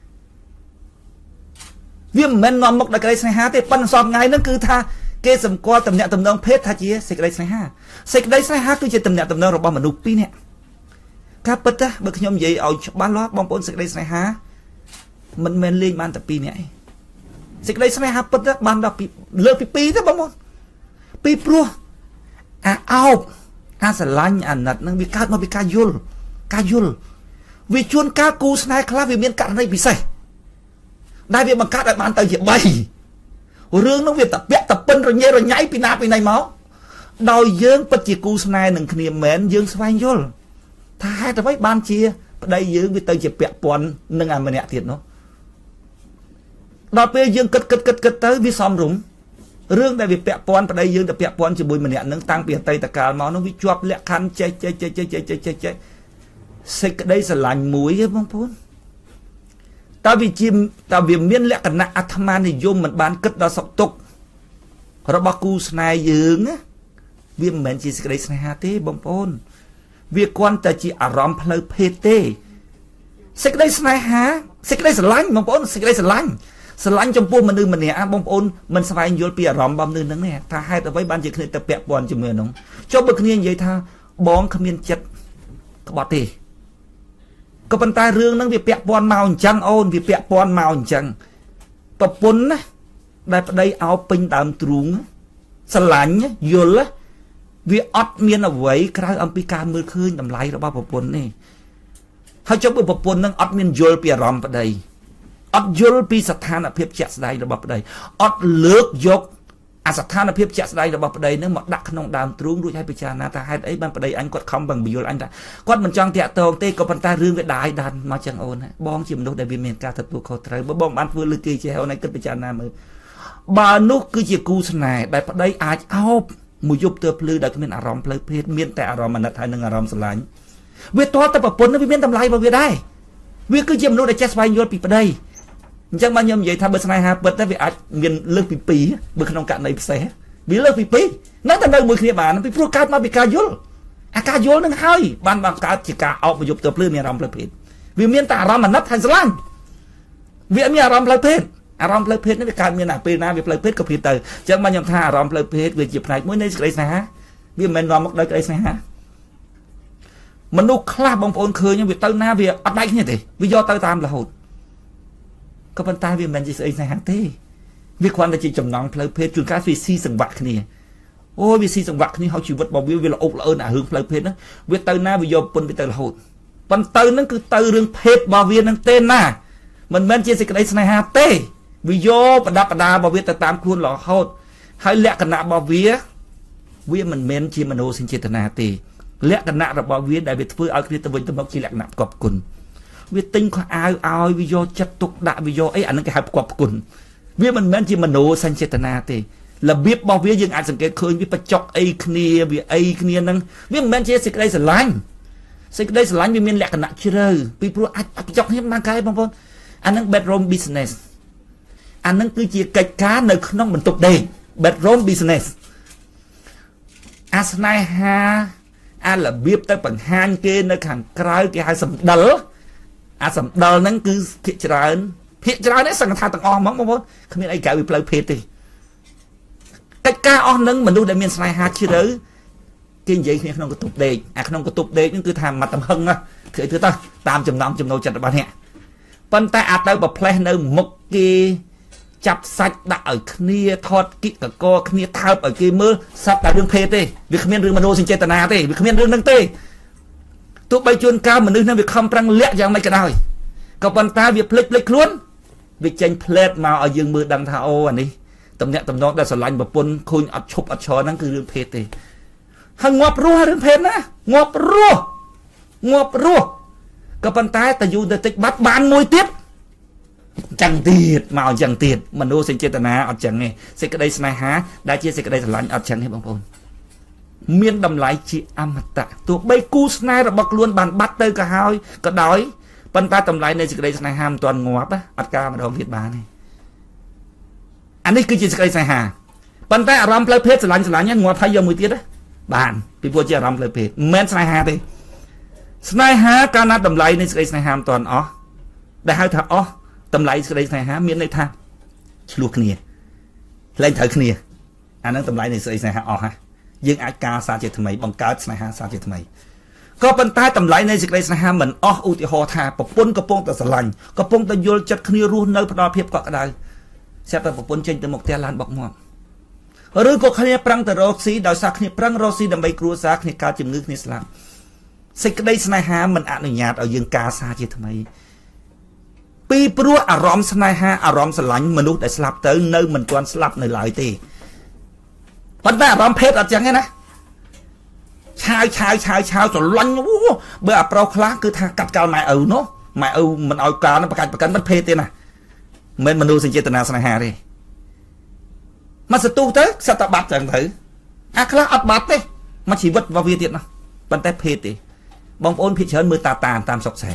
វាមិនមែននាំមុខដល់ក្តីស្នេហាទេប៉ុន្តែសពថ្ងៃហ្នឹងគឺថាគេសម្គាល់តំណាក់តំណងភេទថាជាសេចក្តីស្នេហាសេចក្តីស្នេហាគឺជាតំណាក់តំណងរបស់មនុស្សពីរនាក់ការពិតណាបើខ្ញុំនិយាយឲ្យច្បាស់លាស់បងប្អូនសេចក្តីស្នេហាមិនមែនលេងបានតែពីរនាក់ឯងសេចក្តីស្នេហាពិតណាបានដល់ពីលើពីពីរទេបងប្អូនពីព្រោះអាអោបអាស្រឡាញ់អាណិតនឹងវាកើតមកពីការយល់ការយល់វាជួនកាលគូស្នេហ៍ខ្លះវាមានករណីពិសេសដែលវាបង្កើតឲ្យបានទៅជាបីរឿងនោះវាតពាក់តពិនរញ៉េរញ៉ៃពីណាពីណីមកដោយយើងពិតជាគូស្នេហ៍នឹងគ្នាមែនយើងស្វែងយល់ថាហេតុអ្វីបានជាប្តីយើងវាទៅជាពាក់ព័ន្ធនឹងអាម្នាក់ទៀតនោះដល់ពេលយើងគិតគិតគិតគិតទៅវាសំរុំរឿងដែលវាពាក់ព័ន្ធប្តីយើងទៅពាក់ព័ន្ធជាមួយម្នាក់នឹងតាំងពីអតីតកាលមកនោះវាជាប់លក្ខខណ្ឌចេះចេះចេះចេះចេះចេះចេះចេះសេចក្តីស្រឡាញ់មួយទេបងប្អូនតើវាជាតើវាមានលក្ខណៈអាត្មានិយមមិនបានគិតដល់សុខទុក្ខរបស់គូស្នេហ៍យើងវាមិនមែនជាសេចក្តីស្នេហាទេបងប្អូនវាគ្រាន់តែជាអារម្មណ៍ផ្លូវភេទទេសេចក្តីស្នេហាសេចក្តីស្រឡាញ់បងប្អូនសេចក្តីស្រឡាញ់ស្រឡាញ់ចំពោះមនុស្សម្នាក់បងប្អូនមិនស្វែងយល់ពីអារម្មណ៍របស់មនុស្សហ្នឹងទេថាហេតុអ្វីបានជាគ្នាទៅពាក់ព័ន្ធជាមួយហ្នឹងចុះបើគ្នានិយាយថាបងគ្មានចិត្តក្បត់ទេក៏ប៉ុន្តែរឿងហ្នឹងវាពាក់ព័ន្ធមកអញ្ចឹងអូនវាពាក់ព័ន្ធមកអញ្ចឹងប្រពន្ធណាដែលប្តីអោបពេញដើមទ្រូងស្រឡាញ់យល់វាអត់មានអ្វីក្រៅអំពីការមើលឃើញតម្លៃរបស់ប្រពន្ធនេះហើយចុះបើប្រពន្ធហ្នឹងអត់មានយល់ពីអារម្មណ៍ប្តីអត់យល់ពីស្ថានភាពជាក់ស្ដែងរបស់ប្តីអត់លើកយកអាស្ថានភាពជាក់ស្ដែងរបស់ប្តីហ្នឹងមកដាក់ក្នុងដើមទ្រូងរួចឲ្យពិចារណាថាហេតុអីបានប្តីអញគាត់ខំបង្យល់អញថាគាត់មិនចង់តាក់ទងទេក៏ប៉ុន្តែរឿងវាដាយដានមកចឹងអូនបងជាមនុស្សដែលវាមានការទទួលខុសត្រូវបើបងបានធ្វើលើគេចេះអូនឯងគិតពិចារណាមើលបើនោះគឺជាគូស្នេហ៍ដែលប្តីអាចអោបមួយយប់ទើបភ្លឺដោយគ្មានអារម្មណ៍ផ្លូវភេទមានតែអារម្មណ៍អាណិតហើយនឹងអារម្មណ៍ស្រឡាញ់វាតតែប្រពន្ធនឹងវាមានតម្លៃរបស់វាដែរវាគឺជាមនុស្សដែលចេះស្វែងយល់ពីប្តីអញ្ចឹងមកខ្ញុំនិយាយថាបើស្នេហាពិតទៅវាអាចមានលើសពីពីរបើក្នុងករណីពិសេសវាលើសពីពីរនៅតែនៅមួយគ្នាបានពីព្រោះកើតមកពីការយល់អាការយល់នឹងហើយបានបង្កើតជាការអោបមួយយប់ទើបភ្លឺមានអារម្មណ៍ផ្លូវភេទវាមានតែអារម្មណ៍អាណិតហើយស្រឡាញ់វាមានអារម្មណ៍ផ្លូវភេទអារម្មណ៍ផ្លូវភេទនេះវាកើតមានតែពេលណាវាផ្លូវភេទក៏ព្រាទៅអញ្ចឹងមកខ្ញុំថាអារម្មណ៍ផ្លូវភេទវាជាផ្នែកមួយនៃសេចក្តីស្នេហាវាមិនមែននាំមកដោយក្តីស្នេហាមនុស្សខ្លះបងប្អូនឃើញវាទៅណាវាអត់បែកគ្នាទេវាយកទៅតាមរហូតក៏ប៉ុន្តែវាមិនមែនជាស្អីស្នេហាទេវាគ្រាន់តែជាចំណងផ្លូវភេទជួនកាលវាស៊ីសង្វាក់គ្នាអូយវាស៊ីសង្វាក់គ្នាហើយជីវិតរបស់វាវាល្អល្អើនអារឿងផ្លូវភេទហ្នឹងវាទៅណាវាយកពុនវាទៅរហូតប៉ុន្តែហ្នឹងគឺទៅរឿងភេទរបស់វាហ្នឹងទេណាមិនមែនជាសេចក្តីស្នេហាទេវាយកប្រដាប់ប្រដារបស់វាទៅតាមខ្លួនរហូតហើយលក្ខណៈរបស់វាវាមិនមែនជាមនោសញ្ចេតនាទេលក្ខណៈរបស់វាដែលវាធ្វើឲ្យគ្នាទៅវិញទៅមកជាលក្ខណៈផ្គប់គុណវាទិញខោអាវឲ្យវាយកចិត្តទុកដាក់វាយកអីអានឹងគេហៅផ្គប់គុណវាមិនមែនជាមនោសញ្ចេតនាទេរបៀបរបស់វាយើងអាចសង្កេតឃើញវាបច្ចុកអីគ្នាវាអីគ្នាហ្នឹងវាមិនមែនជាសេចក្តីស្រឡាញ់សេចក្តីស្រឡាញ់វាមានលក្ខណៈជ្រៅពីព្រោះអាចបច្ចុកគ្នាបានកាយបងប្អូនអានឹង bedroom business អានឹងគឺជាកិច្ចការនៅក្នុងបន្ទប់ដេក bedroom business អាស្នេហាអារបៀបទៅបង្ហាញគេនៅខាងក្រៅគេហៅសម្ដិលអាសម្ដិលហ្នឹងគឺភាគច្រើនភាគច្រើននេះសង្កថាទាំងអស់ហ្មងបងប្អូនគ្មានអីក្រៅពីផ្លូវភេទទេកិច្ចការអស់ហ្នឹងមនុស្សដែលមានស្នេហាជ្រៅគេនិយាយគ្នាក្នុងកតុបដេកអាក្នុងកតុបដេកហ្នឹងគឺថាមកតំហឹងធ្វើទៅទៅតាមចំណង់ចំណូលចិត្តរបស់អ្នកប៉ុន្តែអាចទៅប្រផ្លេះនៅមុខគេចាប់សាច់ដាក់ឲ្យគ្នាថតគិកកកគ្នាថើបឲ្យគេមើលសត្វតែរឿងភេទទេវាគ្មានរឿងមនោសញ្ចេតនាទេវាគ្មានរឿងហ្នឹងទេទោះបីជួនកាលមនុស្សនឹងវាខំប្រឹងលាក់យ៉ាងម៉េចក៏ដោយក៏ប៉ុន្តែវាភ្លេចភ្លេចខ្លួនវាចេញផ្លែតមកឲ្យយើងមើលដឹងថាអូអានេះតំណាក់តំណងដែលស្រឡាញ់ប្រពន្ធឃើញអត់ឈប់អត់ឈរហ្នឹងគឺរឿងភេទទេហើយងាប់រស់រឿងភេទណាងាប់រស់ងាប់រស់ក៏ប៉ុន្តែតយូរទៅតិចបាត់បានមួយទៀតចឹងទៀតមកចឹងទៀតមនោសញ្ចេតនាអត់ចឹងទេសេចក្តីស្នេហាដែលជាសេចក្តីស្រឡាញ់អត់ចឹងទេបងប្អូនមានតម្លៃជាអមតៈទោះបីគូស្នេហ៍របស់ខ្លួនបានបាត់ទៅក៏ហើយក៏ដោយប៉ុន្តែតម្លៃនៃសេចក្តីស្នេហាមិនទាន់ងាប់អត់ការម្ដងទៀតបានទេអានេះគឺជាសេចក្តីស្នេហាប៉ុន្តែអារម្មណ៍ផ្លូវភេទស្រឡាញ់ស្រឡាញ់ងាប់ហើយយកមួយទៀតបានពីព្រោះជាអារម្មណ៍ផ្លូវភេទមិនមែនស្នេហាទេស្នេហាកាលណាតម្លៃនៃសេចក្តីស្នេហាមិនទាន់អស់ដែលហៅថាអស់តម្លៃសេចក្តីស្នេហាមានន័យថាឆ្លោះគ្នាលែងត្រូវគ្នាអានឹងតម្លៃនៃសេចក្តីស្នេហាអស់ហ่ะយើងអាចការសារជាថ្មីបង្កើតស្នេហាសារជាថ្មីក៏ប៉ុន្តែតម្លៃនៃសេចក្តីស្នេហាមិនអស់ឧទាហរណ៍ថាប្រពន្ធកំពុងតែស្រឡាញ់កំពុងតែយល់ចិត្តគ្នារស់នៅផ្ដល់ភាពកក់ក្ដៅស្រាប់តែប្រពន្ធចេញទៅមុខផ្ទះឡានបុកមាត់ឬក៏គ្នាប្រឹងទៅរកស៊ីដោយសារគ្នាប្រឹងរកស៊ីដើម្បីគ្រួសារគ្នាកើតជំងឺគ្នាស្លាប់សេចក្តីស្នេហាមិនអនុញ្ញាតឲ្យយើងការសារជាថ្មីពីព្រោះអារម្មណ៍ស្នេហាអារម្មណ៍ស្រឡាញ់មនុស្សដែលស្លាប់ទៅនៅមិនទាន់ស្លាប់នៅឡើយទេប៉ុន្តែអារម្មណ៍ភេទអត់ចឹងទេណាឆាវឆាវឆាវឆាវស្រឡាញ់បើអាប្រុសខ្លះគឺថាកាត់កាល់ម៉ែឪនោះម៉ែឪមិនឲ្យការនឹងប្រកាច់ប្រកាន់មិនភេទទេណាមិនមនោសញ្ចេតនាស្នេហាទេមកសទុះទៅសត្វតបាត់ចឹងទៅអាខ្លះអត់បាត់ទេមកជីវិតរបស់វាទៀតណាប៉ុន្តែភេទទេបងប្អូនភាគច្រើនមើលតាតាតាមសុកសែ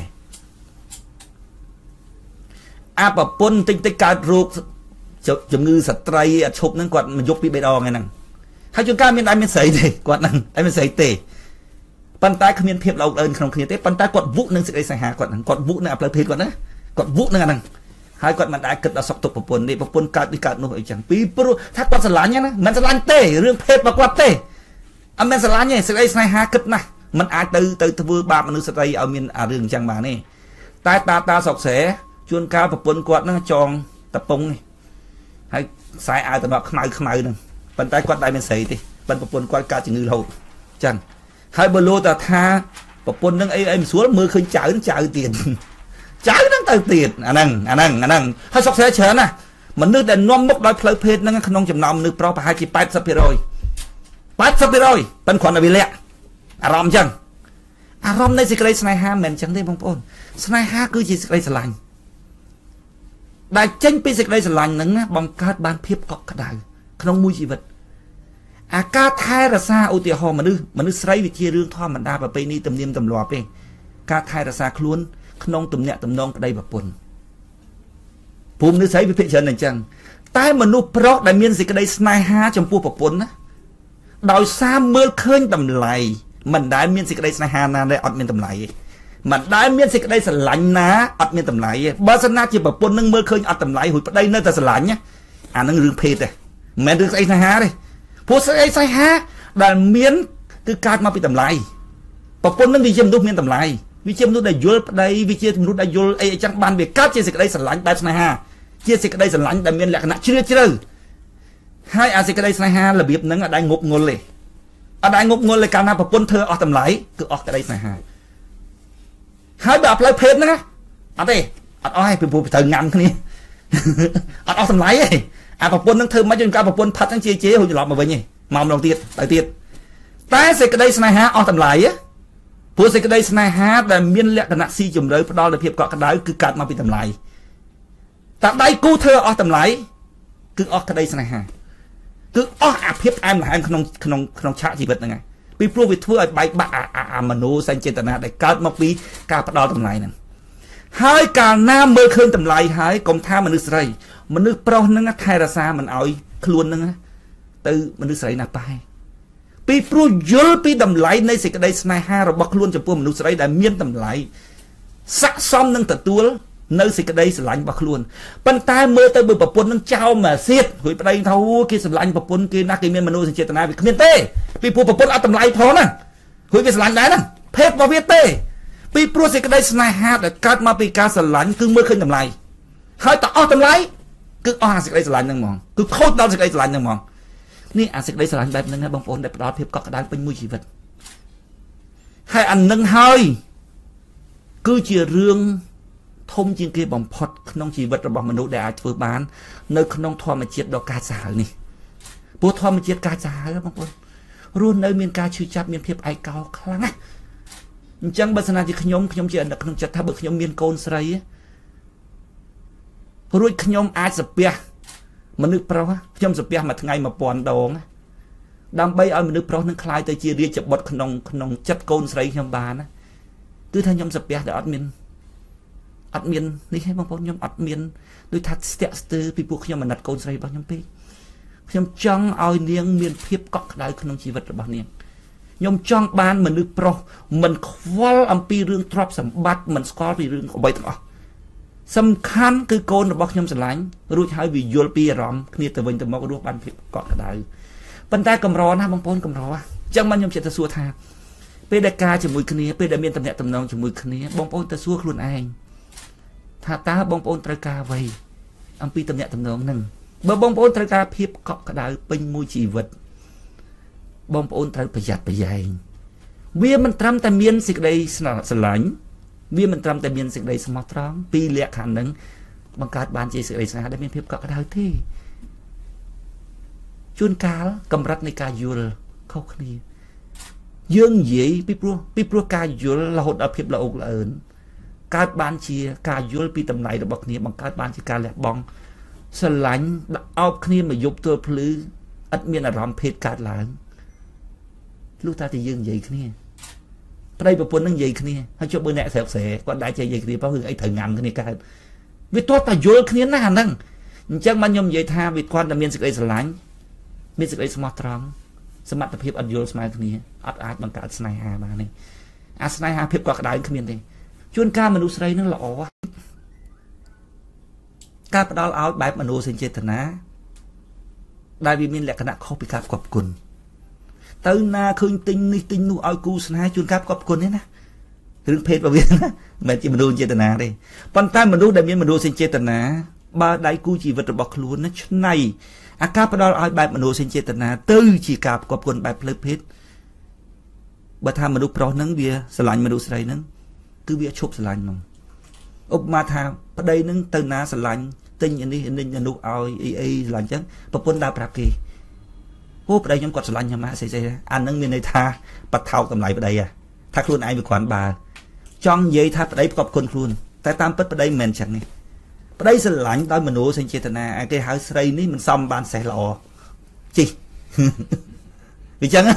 អាប្រពន្ធតិចតិចកើតរោគជំងឺសត្រីអត់ឈប់ហ្នឹងគាត់មកយកពីបេដងហ្នឹងហើយជួនកាលមានតែមានស្រីទេគាត់ហ្នឹងតែមានស្រីទេប៉ុន្តែគ្មានភាពឡោកអើនក្នុងគ្នាទេប៉ុន្តែគាត់វុនឹងសេចក្តីស្នេហាគាត់ហ្នឹងគាត់វុនឹងអាផ្លូវភេទគាត់ណាគាត់វុនឹងអាហ្នឹងហើយគាត់មិនដែលគិតដល់សុខទុក្ខប្រពន្ធនេះប្រពន្ធកើតនេះកើតនោះអីចឹងពីព្រោះថាគាត់ស្រឡាញ់ណាមិនស្រឡាញ់ទេរឿងភេទរបស់គាត់ទេអត់មានស្រឡាញ់ទេសេចក្តីស្នេហាគិតណាស់មិនអាចទៅទៅធ្វើបាបមនុស្សស្រីឲ្យមានអារឿងអញ្ចឹងបានទេតែតាតាសុកសែជួនកាលប្រពន្ធគាត់ហ្នឹងចងតពងនេះហើយខ្សែអាវតំណក់ខ្មៅខ្មៅហ្នឹងប៉ុន្តែគាត់តែមានស្រីទេប៉ុន្តែប្រពន្ធគាត់កើតជំងឺរហូតចឹងហើយបើលោតាថាប្រពន្ធហ្នឹងអីអីមិនស្រួលមើលឃើញចៅចៅទៀតចៅហ្នឹងទៅទៀតអាហ្នឹងអាហ្នឹងអាហ្នឹងហើយសុកសែច្រើនណាមនុស្សដែលនាំមុខដោយផ្លូវភេទហ្នឹងក្នុងចំណោមមនុស្សប្រុសប្រហែលជា แปดสิบเปอร์เซ็นต์ แปดสิบเปอร์เซ็นต์ ប៉ុន្តែគ្រាន់តែវាលាក់អារម្មណ៍ចឹងអារម្មណ៍នៃសេចក្តីស្នេហាមិនមែនចឹងទេបងប្អូនស្នេហាគឺជាសេចក្តីស្រឡាញ់ដែលចេញពីសេចក្តីស្រឡាញ់ហ្នឹងណាបង្កើតបានភាពកក់ក្ដៅក្នុងមួយជីវិតអាការថែរក្សាឧទាហរណ៍មនុស្សមនុស្សស្រីវាជារឿងធម្មតាប្រពៃណីទំនៀមទម្លាប់ទេការថែរក្សាខ្លួនក្នុងទំនាក់ទំនងប្តីប្រពន្ធភូមិមនុស្សស្រីវាភាគច្រើនអញ្ចឹងតែមនុស្សប្រុសដែលមានសេចក្តីស្នេហាចំពោះប្រពន្ធណាដោយសារមើលឃើញតម្លៃមិនដែលមានសេចក្តីស្នេហាណាដែលអត់មានតម្លៃទេមិនដែលមានសេចក្តីស្រឡាញ់ណាអត់មានតម្លៃទេបើសិនណាជាប្រពន្ធនឹងមើលឃើញអត់តម្លៃរួចប្តីនៅតែស្រឡាញ់អានឹងរឿងភេទទេមិនមែនរឿងស្អីស្នេហាទេព្រោះស្អីស្នេហាដែលមានគឺកើតមកពីតម្លៃប្រពន្ធនឹងវាជាមនុស្សមានតម្លៃវាជាមនុស្សដែលយល់ប្តីវាជាមនុស្សដែលយល់អីអញ្ចឹងបានវាកើតជាសេចក្តីស្រឡាញ់បែបស្នេហាជាសេចក្តីស្រឡាញ់ដែលមានលក្ខណៈជ្រាលជ្រៅហើយអាសេចក្តីស្នេហារបៀបហ្នឹងអត់ដែលងប់ងល់ទេអត់ដែលងប់ងល់ទេកាលណាប្រពន្ធធ្វើអស់តម្លៃគឺអស់ក្តីស្នេហាហើយបើផ្លូវភេទហ្នឹងអត់ទេអត់អស់ទេពីព្រោះត្រូវញ៉ាំគ្នាអត់អស់តម្លៃទេអាប្រពន្ធហ្នឹងធ្វើមិនយន្តការប្រពន្ធផាត់ហ្នឹងជាជារួចត្រឡប់មកវិញឯងមកម្ដងទៀតទៅទៀតតែសេចក្តីស្នេហាអស់តម្លៃព្រោះសេចក្តីស្នេហាដែលមានលក្ខណៈស៊ីជម្រៅផ្ដល់នូវភាពកក់ក្ដៅគឺកើតមកពីតម្លៃតែដៃគូធ្វើអស់តម្លៃគឺអស់ក្តីស្នេហាគឺអស់អាភាពផ្អែមល្ហែមក្នុងក្នុងក្នុងឆាកជីវិតហ្នឹងហើយពីព្រោះវាធ្វើឲ្យបែកបាក់អាមโนសញ្ចេតនាដែលកើតមកពីការផ្ដល់តម្លៃហ្នឹងហើយកាលណាមើលឃើញតម្លៃហើយកុំថាមនុស្សស្រីមនុស្សប្រុសហ្នឹងថែរក្សាមិនឲ្យខ្លួនហ្នឹងទៅមនុស្សស្រីណាប៉ែពីព្រោះយល់ពីតម្លៃនៃសេចក្តីស្នេហារបស់ខ្លួនចំពោះមនុស្សស្រីដែលមានតម្លៃស័ក្តិសមនឹងទទួលនៅសេចក្តីស្រឡាញ់របស់ខ្លួនប៉ុន្តែមើលទៅបើប្រពន្ធនឹងចោលមកសៀតរួចប្តីថាគេស្រឡាញ់ប្រពន្ធគេណាគេមានមនោសញ្ចេតនាវាគ្មានទេពីព្រោះប្រពន្ធអត់តម្លៃផងណារួចវាស្រឡាញ់ដែរណាភេទរបស់វាទេពីព្រោះសេចក្តីស្នេហាដែលកើតមកពីការស្រឡាញ់គឺមើលឃើញតម្លៃហើយតអស់តម្លៃគឺអស់អាសេចក្តីស្រឡាញ់ហ្នឹងហ្មងគឺខូចដល់សេចក្តីស្រឡាញ់ហ្នឹងហ្មងនេះអាសេចក្តីស្រឡាញ់បែបហ្នឹងណាបងប្អូនដែលផ្ដល់ភាពកក់ក្ដៅពេញមួយជីវិតហើយអានឹងហើយគឺជារឿងធំជាងគេបំផុតក្នុងជីវិតរបស់មនុស្សដែលអាចធ្វើបាននៅក្នុងធម្មជាតិដ៏កាចសាហាវនេះព្រោះធម្មជាតិកាចសាហាវបងប្អូនរស់នៅមានការឈឺចាប់មានភាពឯកោខ្លាំងណាស់អញ្ចឹងបើសិនជាខ្ញុំខ្ញុំជានៅក្នុងចិត្តថាបើខ្ញុំមានកូនស្រីរួចខ្ញុំអាចសាពះមនុស្សប្រុសខ្ញុំសាពះមួយថ្ងៃមួយពាន់ដងដើម្បីឲ្យមនុស្សប្រុសនឹងคล้ายទៅជារាជបុត្រក្នុងក្នុងចិត្តកូនស្រីខ្ញុំបានណាគឺថាខ្ញុំសាពះតែអត់មានអត់មាននេះឯងបងប្អូនខ្ញុំអត់មានដូចថាស្ទាក់ស្ទើរពីពួកខ្ញុំអាណិតកូនស្រីរបស់ខ្ញុំពេកខ្ញុំចង់ឲ្យនាងមានភាពកក់ក្ដៅក្នុងជីវិតរបស់នាងខ្ញុំចង់បានមនុស្សប្រុសមិនខ្វល់អំពីរឿងទ្រព្យសម្បត្តិមិនស្គាល់ពីរឿងអ្វីទាំងអស់សំខាន់គឺកូនរបស់ខ្ញុំស្រឡាញ់រួចហើយវាយល់ពីអារម្មណ៍គ្នាទៅវិញទៅមករស់បានភាពកក់ក្ដៅប៉ុន្តែកម្រណាស់បងប្អូនកម្រអញ្ចឹងមកខ្ញុំចិត្តទៅសួរថាពេលដែលការជាមួយគ្នាពេលដែលមានតំណែងតំណងជាមួយគ្នាបងប្អូនទៅសួរខ្លួនឯងថាតើបងប្អូនត្រូវការអ្វីអំពីតំណែងតំណងហ្នឹងបើបងប្អូនត្រូវការភាពកក់ក្ដៅពេញមួយជីវិតបងប្អូនត្រូវប្រយ័ត្នប្រយែងវាមិនត្រឹមតែមានសេចក្តីស្រឡាញ់វាមិនត្រឹមតែមានសេចក្តីស្មោះត្រង់ពីរលក្ខខណ្ឌហ្នឹងបង្កើតបានជាសេចក្តីស្នេហាដែលមានភាពកក់ក្ដៅទេជួនកាលកម្រិតនៃការយល់ខុសគ្នាយើងនិយាយពីព្រោះពីព្រោះការយល់រហូតដល់ភាពល្អល្អឿនកើតបានជាការយល់ពីតម្លៃរបស់គ្នាបង្កើតបានជាការលះបង់ស្រឡាញ់អោបគ្នាមកយប់ទល់ភ្លឺឥតមានអារម្មណ៍ភេទកើតឡើងលុះតែតែយើងនិយាយគ្នាប្តីប្រពន្ធនឹងនិយាយគ្នាហើយជប់មើលអ្នកស្រុកស្រែគាត់ដែរចេះនិយាយគ្នាប៉ុន្តែរឿងអីត្រូវញ៉ាំគ្នាកើតវាទាស់តែយល់គ្នាណាស់អាហ្នឹងអញ្ចឹងមកខ្ញុំនិយាយថាវាគាត់តែមានសេចក្តីស្រឡាញ់មានសេចក្តីស្មោះត្រង់សមត្ថភាពអត់យល់ស្មើគ្នាអត់អាចបង្កើតស្នេហាបានទេអាស្នេហាភាពកក់ក្ដៅគ្មានទេជួនកាលមនុស្សស្រីនឹងល្អការផ្ដល់ឲ្យបែបមនោសញ្ចេតនាដែលវាមានលក្ខណៈខុសពីការផ្គប់គុណទៅណាឃើញទិញនេះទិញនោះឲ្យគូស្នេហ៍ជួនកាលផ្គប់គុណទេណារឿងភេទរបស់វាណាមិនមែនជាមនោសញ្ចេតនាទេប៉ុន្តែមនុស្សដែលមានមនោសញ្ចេតនាបើដៃគូជីវិតរបស់ខ្លួនណាឆ្នៃអាការផ្ដល់ឲ្យបែបមនោសញ្ចេតនាទៅជាការផ្គប់គុណបែបផ្លូវភេទបើថាមនុស្សប្រុសហ្នឹងវាស្រឡាញ់មនុស្សស្រីហ្នឹងគឺវាឈប់ស្រឡាញ់ហ្មងឧបមាថាប្តីនឹងទៅណាស្រឡាញ់ទិញនេះនេះនោះឲ្យអីអីស្រឡាញ់ចឹងប្រពន្ធដើរប្រាប់គេអូប្តីខ្ញុំគាត់ស្រឡាញ់ខ្ញុំម៉ាក់ស្អីស្អីអានឹងមានន័យថាបថោកតម្លៃប្តីថាខ្លួនឯងវាគ្រាន់បើចង់និយាយថាប្តីផ្គប់គុណខ្លួនតែតាមពិតប្តីមិនមែនចឹងនេះប្តីស្រឡាញ់ដោយមនោសញ្ចេតនាគេហៅស្រីនេះមិនសមបានសេះល្អជីវាចឹង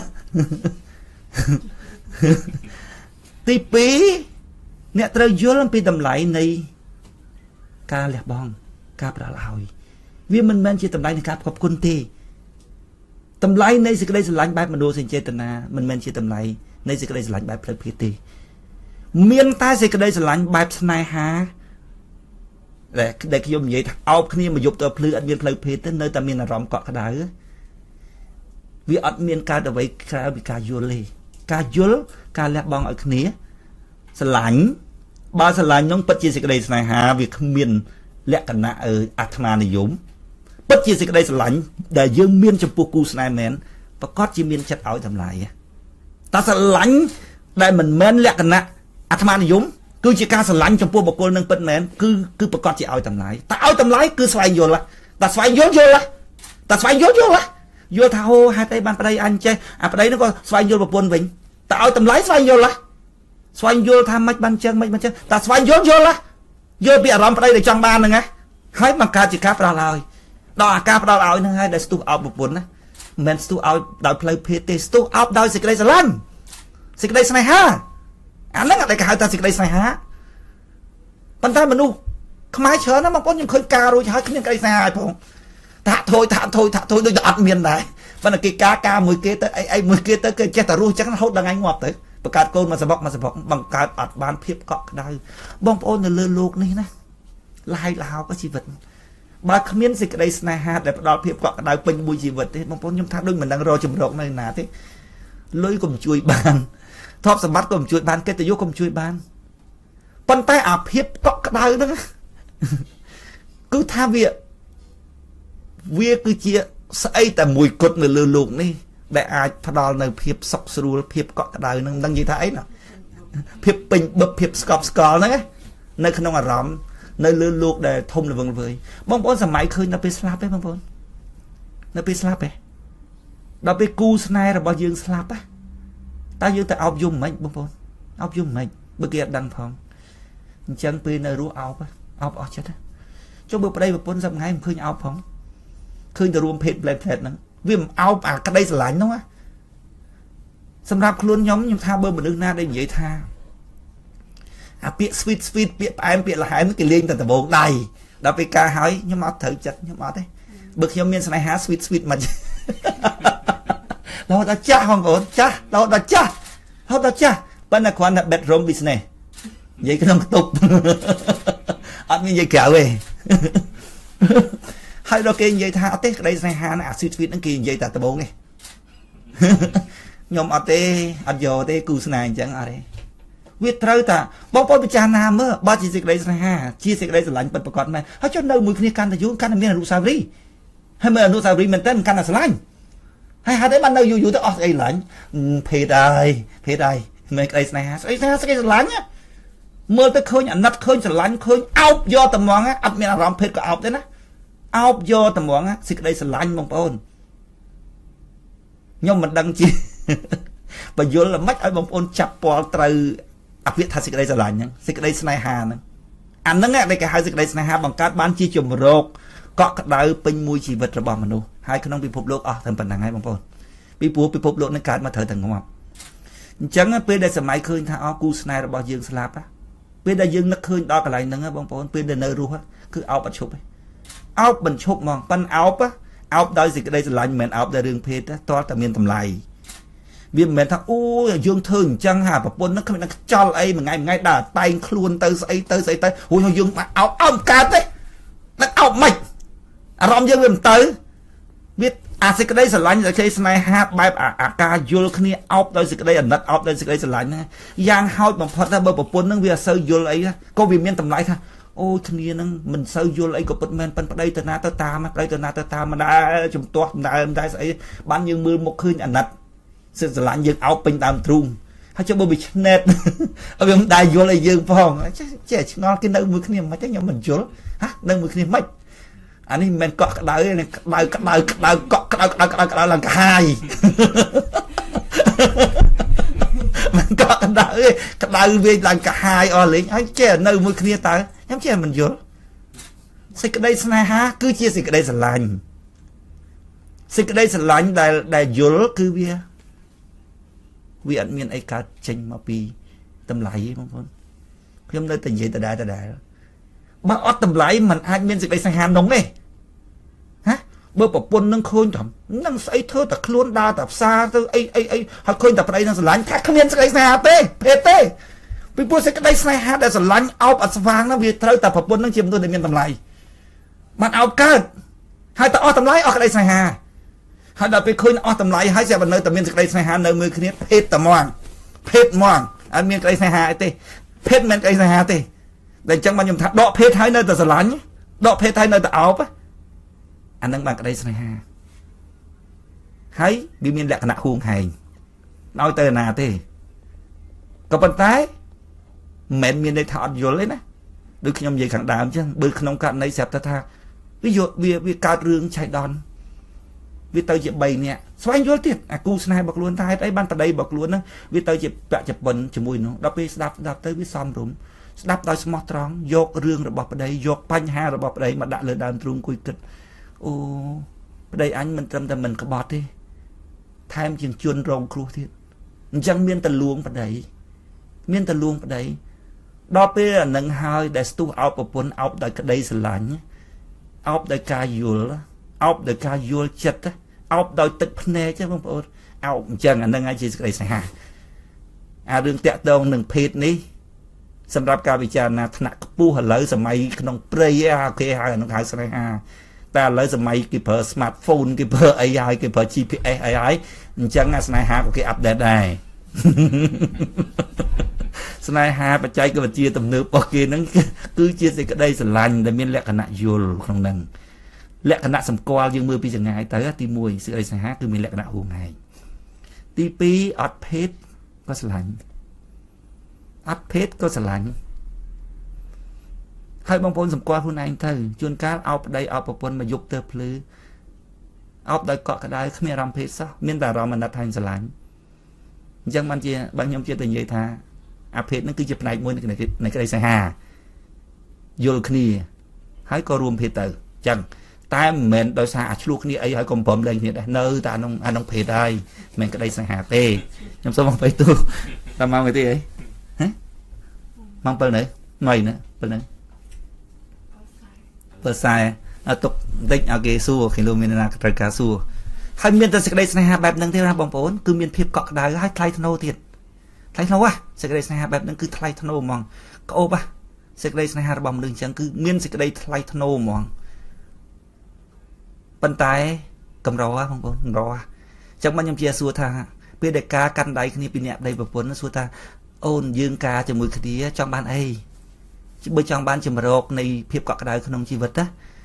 ទីពីរអ្នកត្រូវយល់អំពីតម្លៃនៃការលះបង់ការផ្ដល់ឲ្យវាមិនមែនជាតម្លៃនៃការផ្គប់គុណទេតម្លៃនៃសេចក្តីស្រឡាញ់បែបមនោសញ្ចេតនាមិនមែនជាតម្លៃនៃសេចក្តីស្រឡាញ់បែបផ្លូវភេទទេមានតែសេចក្តីស្រឡាញ់បែបស្នេហាដែលដែលខ្ញុំនិយាយថាអោបគ្នាមកយប់ទៅភ្លឺអត់មានផ្លូវភេទទេនៅតែមានអារម្មណ៍កក់ក្ដៅវាអត់មានកើតអ្វីក្រៅពីការយល់ទេការយល់ការលះបង់ឲ្យគ្នាស្រឡាញ់បើស្រឡាញ់នោះពិតជាសេចក្តីស្នេហាវាគ្មានលក្ខណៈអាត្មានិយមពិតជាសេចក្តីស្រឡាញ់ដែលយើងមានចំពោះគូស្នេហ៍មែនប្រកាសជាមានចិត្តឲ្យតម្លៃតែស្រឡាញ់ដែលមិនមែនលក្ខណៈអាត្មានិយមគឺជាការស្រឡាញ់ចំពោះបុគ្គលនឹងពិតមែនគឺគឺប្រកាសជាឲ្យតម្លៃតែឲ្យតម្លៃគឺស្វែងយល់តែស្វែងយល់យល់តែស្វែងយល់យល់ vô thao hai tay bàn đây anh chơi à đây nó có xoay vô một buồn vĩnh tạo tầm lái xoay vô là xoay vô tham mạch bàn chân mạch bàn chân ta xoay vô vô là vô bị rắm đây để trong ban này nghe hãy bằng cá chỉ cá vào rồi đó cá vào rồi nữa hay để stu out một buồn á mình stu out đòi play pt stu out đòi xịt đây sờ lăn xịt đây này ha anh nói lại cả hai ta xịt đây này ha bàn tay mình nu không ai chờ nó mà có những khơi ca rồi hãy những cái này không thả thôi thả thôi thả thôi tôi đọt miền này vẫn là cái cá cá mười kia tới ai mười kia tới cái chết ta ru chắc nó hốt đang anh ngọt tớiประกาศโกนมาสะบอกมาสะบอกบังการอัดบานเพียบเกาะได้บ้องโอนเลือลูกนี่นะลายลาวก็ชีวิตบาขมิ้นสิกได้สนาฮาแต่ดอเพียบเกาะได้เป็นบุญชีวิตที่บ้องโอนยมทักด้วยเหมือนดังรอจมรกในนาที่ลุยกลมช่วยบานทอบสมบัติกลมช่วยบานเกตยุกลมช่วยบานปันใต้อาเพียบเกาะได้นะcứ tha việc việc cứ chia xâyแต่มวยกดในเรือลูกนี่ได้อาจพอดอลในเพียบสกสรูเพียบเกาะกระไดนั่งดังยี่ท้ายน่ะเพียบเป็นแบบเพียบสกอปสกอลนะในขนมอารมณ์ในเรือลูกได้ทมในวงเลยบางคนสมัยเคยนับไปสลับไปบางคนนับไปสลับไปนับไปกูสไนร์เราบอกยืนสลับไปตายืนแต่เอายุ่มไหมบางคนเอายุ่มไหมเมื่อกี้ดังพองจังปีในรู้เอาปะเอาออกชัดcho bữa đây một bốn dặm ngay khơi áo phóng khơi từ ruộng phết lại phết nữa vì áo à cái đây là lạnh đúng không sầm rạp luôn nhóm nhưng tha bơ một đứa na đây vậy tha à bịa sweet sweet bịa em bịa là hai mấy cái liên từ từ bộ đầy đã bị ca hỏi nhưng mà thử chặt nhưng mà đấy bực nhóm miên này há sweet sweet mà đâu đã cha không ổn cha đâu đã cha đâu đã cha bên là quan là bedroom business vậy cái nó tục anh như vậy kẹo về hay đó kia vậy tha tết đây này hà nè suy suy nó kia vậy ta tao bố nghe nhom ở tê ở giờ tê cù này chẳng ở đây viết thơ ta bố bố bị cha nam mơ ba chỉ dịch đây này ha chia sẻ đây là lạnh bật bật còn mày hãy cho nơi mùi kia can là vốn can là miền là sao đi hay mà là sao đi mình tên can là lạnh hay hai đấy ban đầu dù dù tới ở đây lạnh phê đây phê đây mấy cái này ha cái này cái lạnh nhá mơ tới khơi nhận nát khơi sẽ lạnh khơi áo do tầm mong á ấp miệng làm phê có áo đấy nè áo do tầm mong á xịt đây sẽ lạnh mong ôn nhưng mình đăng chi và vô là mất ở bông ôn chập bò từ áp viết thật xịt đây sẽ lạnh nhá xịt đây sẽ này hà nè anh nó nghe đây cái hai xịt đây sẽ hà bằng cát bán chi chùm rột có cái đời pin mùi chỉ vật rồi bỏ mà nu hai cái nông bị phục lột à thành phần hàng hai bông ôn bị bùa bị phục lột nó cát mà thời thằng ngọc chẳng á bên đây sẽ máy khơi thà áo cu này rồi bỏ dương slap á bên đây dương nó khơi đo cái lại nâng bông ôn bên đây nơi ru á cứ áo bật chụp áo bật chụp mòn pan áo á áo đây gì cái đây là mình áo đây đường phê đó to tầm miền tầm lại vì mình thằng u dương thường chẳng hà và bôn nó không nó cho ấy mà ngày ngày đà tay luôn tới ấy tới ấy tới ui dương mà áo áo cá đấy nó áo mạch à rom dương mình tới biết à cái đây là lạnh rồi cái này hát bài à à ca vô cái áo đây cái đây là đất áo đây cái đây là lạnh giang hao bằng phật ra bờ bôn nó bây giờ vô ấy có vì miền tầm lại thôi ôi thằng nó mình sâu vô lấy của bật men pan đây từ na tới ta mà đây từ na tới ta mà đã chúng toát đã đã sẽ bán như mưa một khơi ảnh nặt sự lạnh dương áo pin tam trung hay cho bố bị nét ở bên đại vô lấy dương phong trẻ ngon cái nơi mưa kia mà chắc nhau mình chúa hả nơi mưa kia mất anh ấy mình cọ cái đời này đời cái đời cái đời cọ cái đời cái đời cái đời là cả hai mình cọ cái đời cái đời về là cả hai ở lính anh trẻ nơi mưa kia tới em trẻ mình chúa xịt cái đây này ha cứ chia xịt cái đây là lạnh xịt cái đây là lạnh đại đại chúa cứ bia vì anh miền ấy cả tranh mà pi tâm lại không không hôm nay tình gì ta đại ta đại mà ở tâm lại mình hai miền dịch đây sang hàn nóng này hả bơ bọc bôn nâng khôi thầm nâng say thơ ta luôn đa tập xa từ ấy ấy ấy họ khôi tập đây nó lạnh khác không miền dịch đây sang tê tê vì bố sẽ cái đây sang hà đây là lạnh áo ở vàng nó vì thơ tập bôn nâng chìm tôi để miền tâm lại bạn áo cát hai ta ở tâm lại ở cái đây sang hà hai đợtไปคุยออตำไลให้เสียบันเนอร์แต่เมียนสกายไซฮาเนอร์มือคืนนี้เพชรตะมองเพชรมองอันเมียนสกายไซฮาเต้เพชรเมียนสกายไซฮาเต้แต่จังมันยมทัดดอกเพชรให้เนอร์แต่สลันดอกเพชรให้เนอร์แต่เอาปะอันนั้นบางสกายไซฮาให้บิเมียนแหลกขณะห่วงหายน้อยเตอร์นาเต้ก็ปันท้ายเหม็นเมียนในถอดอยู่เลยนะดูขยมใหญ่ขังดามจังบือขนมกันในเสียบตาท่าวิโยวิวิการเรื่องชายดอนវាទៅជាបីនាក់ស្វែងយល់ទៀតអាគូស្នេហ៍របស់ខ្លួនថាហេតុអីបានប្តីរបស់ខ្លួនហ្នឹងវាទៅជាបច្ចុប្បន្នជាមួយនោះដល់ពេលស្ដាប់ស្ដាប់ទៅវាសំរុំស្ដាប់ដោយស្មោះត្រង់យករឿងរបស់ប្តីយកបញ្ហារបស់ប្តីមកដាក់លើដើមទ្រូងគួយគិតអូប្តីអញមិនត្រឹមតែមិនក្បត់ទេថែមជាងជន់រងគ្រោះទៀតអញ្ចឹងមានតែលួងប្តីមានតែលួងប្តីដល់ពេលអានឹងហើយដែលស្ទុះអោបប្រពន្ធអោបដោយក្តីស្រឡាញ់អោបដោយការយល់អោបដោយការយល់ចិត្តអោបដោយទឹកភ្នែកចឹងបងប្អូនអោបអញ្ចឹងអានឹងហើយជាសេចក្តីស្នេហាអារឿងតាក់ទងនឹងភេទនេះសម្រាប់ការពិចារណាថ្នាក់ខ្ពស់ឥឡូវសម័យក្នុងព្រៃអាគេហៅអានឹងហៅស្នេហាតែឥឡូវសម័យគេប្រើ smartphone គេប្រើអីហើយគេប្រើ ជី ភី អេស អីហើយអញ្ចឹងអាស្នេហាក៏គេអាប់ដេតដែរស្នេហាបច្ចេកវិទ្យាទំនើបរបស់គេហ្នឹងគឺជាសេចក្តីស្រឡាញ់ដែលមានលក្ខណៈយល់ក្នុងហ្នឹងលក្ខណៈសម្គាល់យើងមើលពីចម្ងាយទៅទីមួយសេចក្តីស្នេហាគឺមានលក្ខណៈហួងហែងទីពីរអត់ភេទក៏ស្រឡាញ់អត់ភេទក៏ស្រឡាញ់ហើយបងប្អូនសម្គាល់ខ្លួនឯងទៅជួនកាលអោបប្តីអោបប្រពន្ធមកយប់ទៅភ្លឺអោបដោយកក់ក្ដៅគ្មានអារម្មណ៍ភេទសោះមានតែអារម្មណ៍អាណិតហើយស្រឡាញ់អញ្ចឹងបានជាបើខ្ញុំជឿតែនិយាយថាអាភេទហ្នឹងគឺជាផ្នែកមួយនៃនៃក្តីស្នេហាយល់គ្នាហើយក៏រួមភេទទៅអញ្ចឹងតែមិនមែនដោយសារអាឆ្លោះគ្នាអីហើយកុំព្រមលែងគ្នាដែរនៅតែអានោះអានោះភេទហើយមិនមែនក្តីស្នេហាទេខ្ញុំសូមបងបៃទូតាមមកទេអីហ៎ម៉ោង7នៅថ្ងៃណា7នៅបើខ្សែអត់ទុកបន្តិចឲ្យគេសួរគេលោកមានណាត្រូវការសួរហើយមានតែសេចក្តីស្នេហាបែបហ្នឹងទេណាបងប្អូនគឺមានភាពកក់ក្ដៅហើយថ្លៃថ្នូរទៀតថ្លៃថ្នូរហ៎សេចក្តីស្នេហាបែបហ្នឹងគឺថ្លៃថ្នូរហ្មងក្អូបហ៎សេចក្តីស្នេហារបស់មនុស្សអញ្ចឹងគឺមានសេចក្តីថ្លៃថ្នូរហ្មងប៉ុន្តែកម្រហ៎បងប្អូនកម្រហ៎អញ្ចឹងមកខ្ញុំជាសួរថាពេលដែលការកាន់ដៃគ្នាពីអ្នកប្តីប្រពន្ធសួរថាអូនយើងការជាមួយគ្នាចង់បានអីបើចង់បានចម្រោកនៃភាពកក់ក្ដៅក្នុងជីវិតណា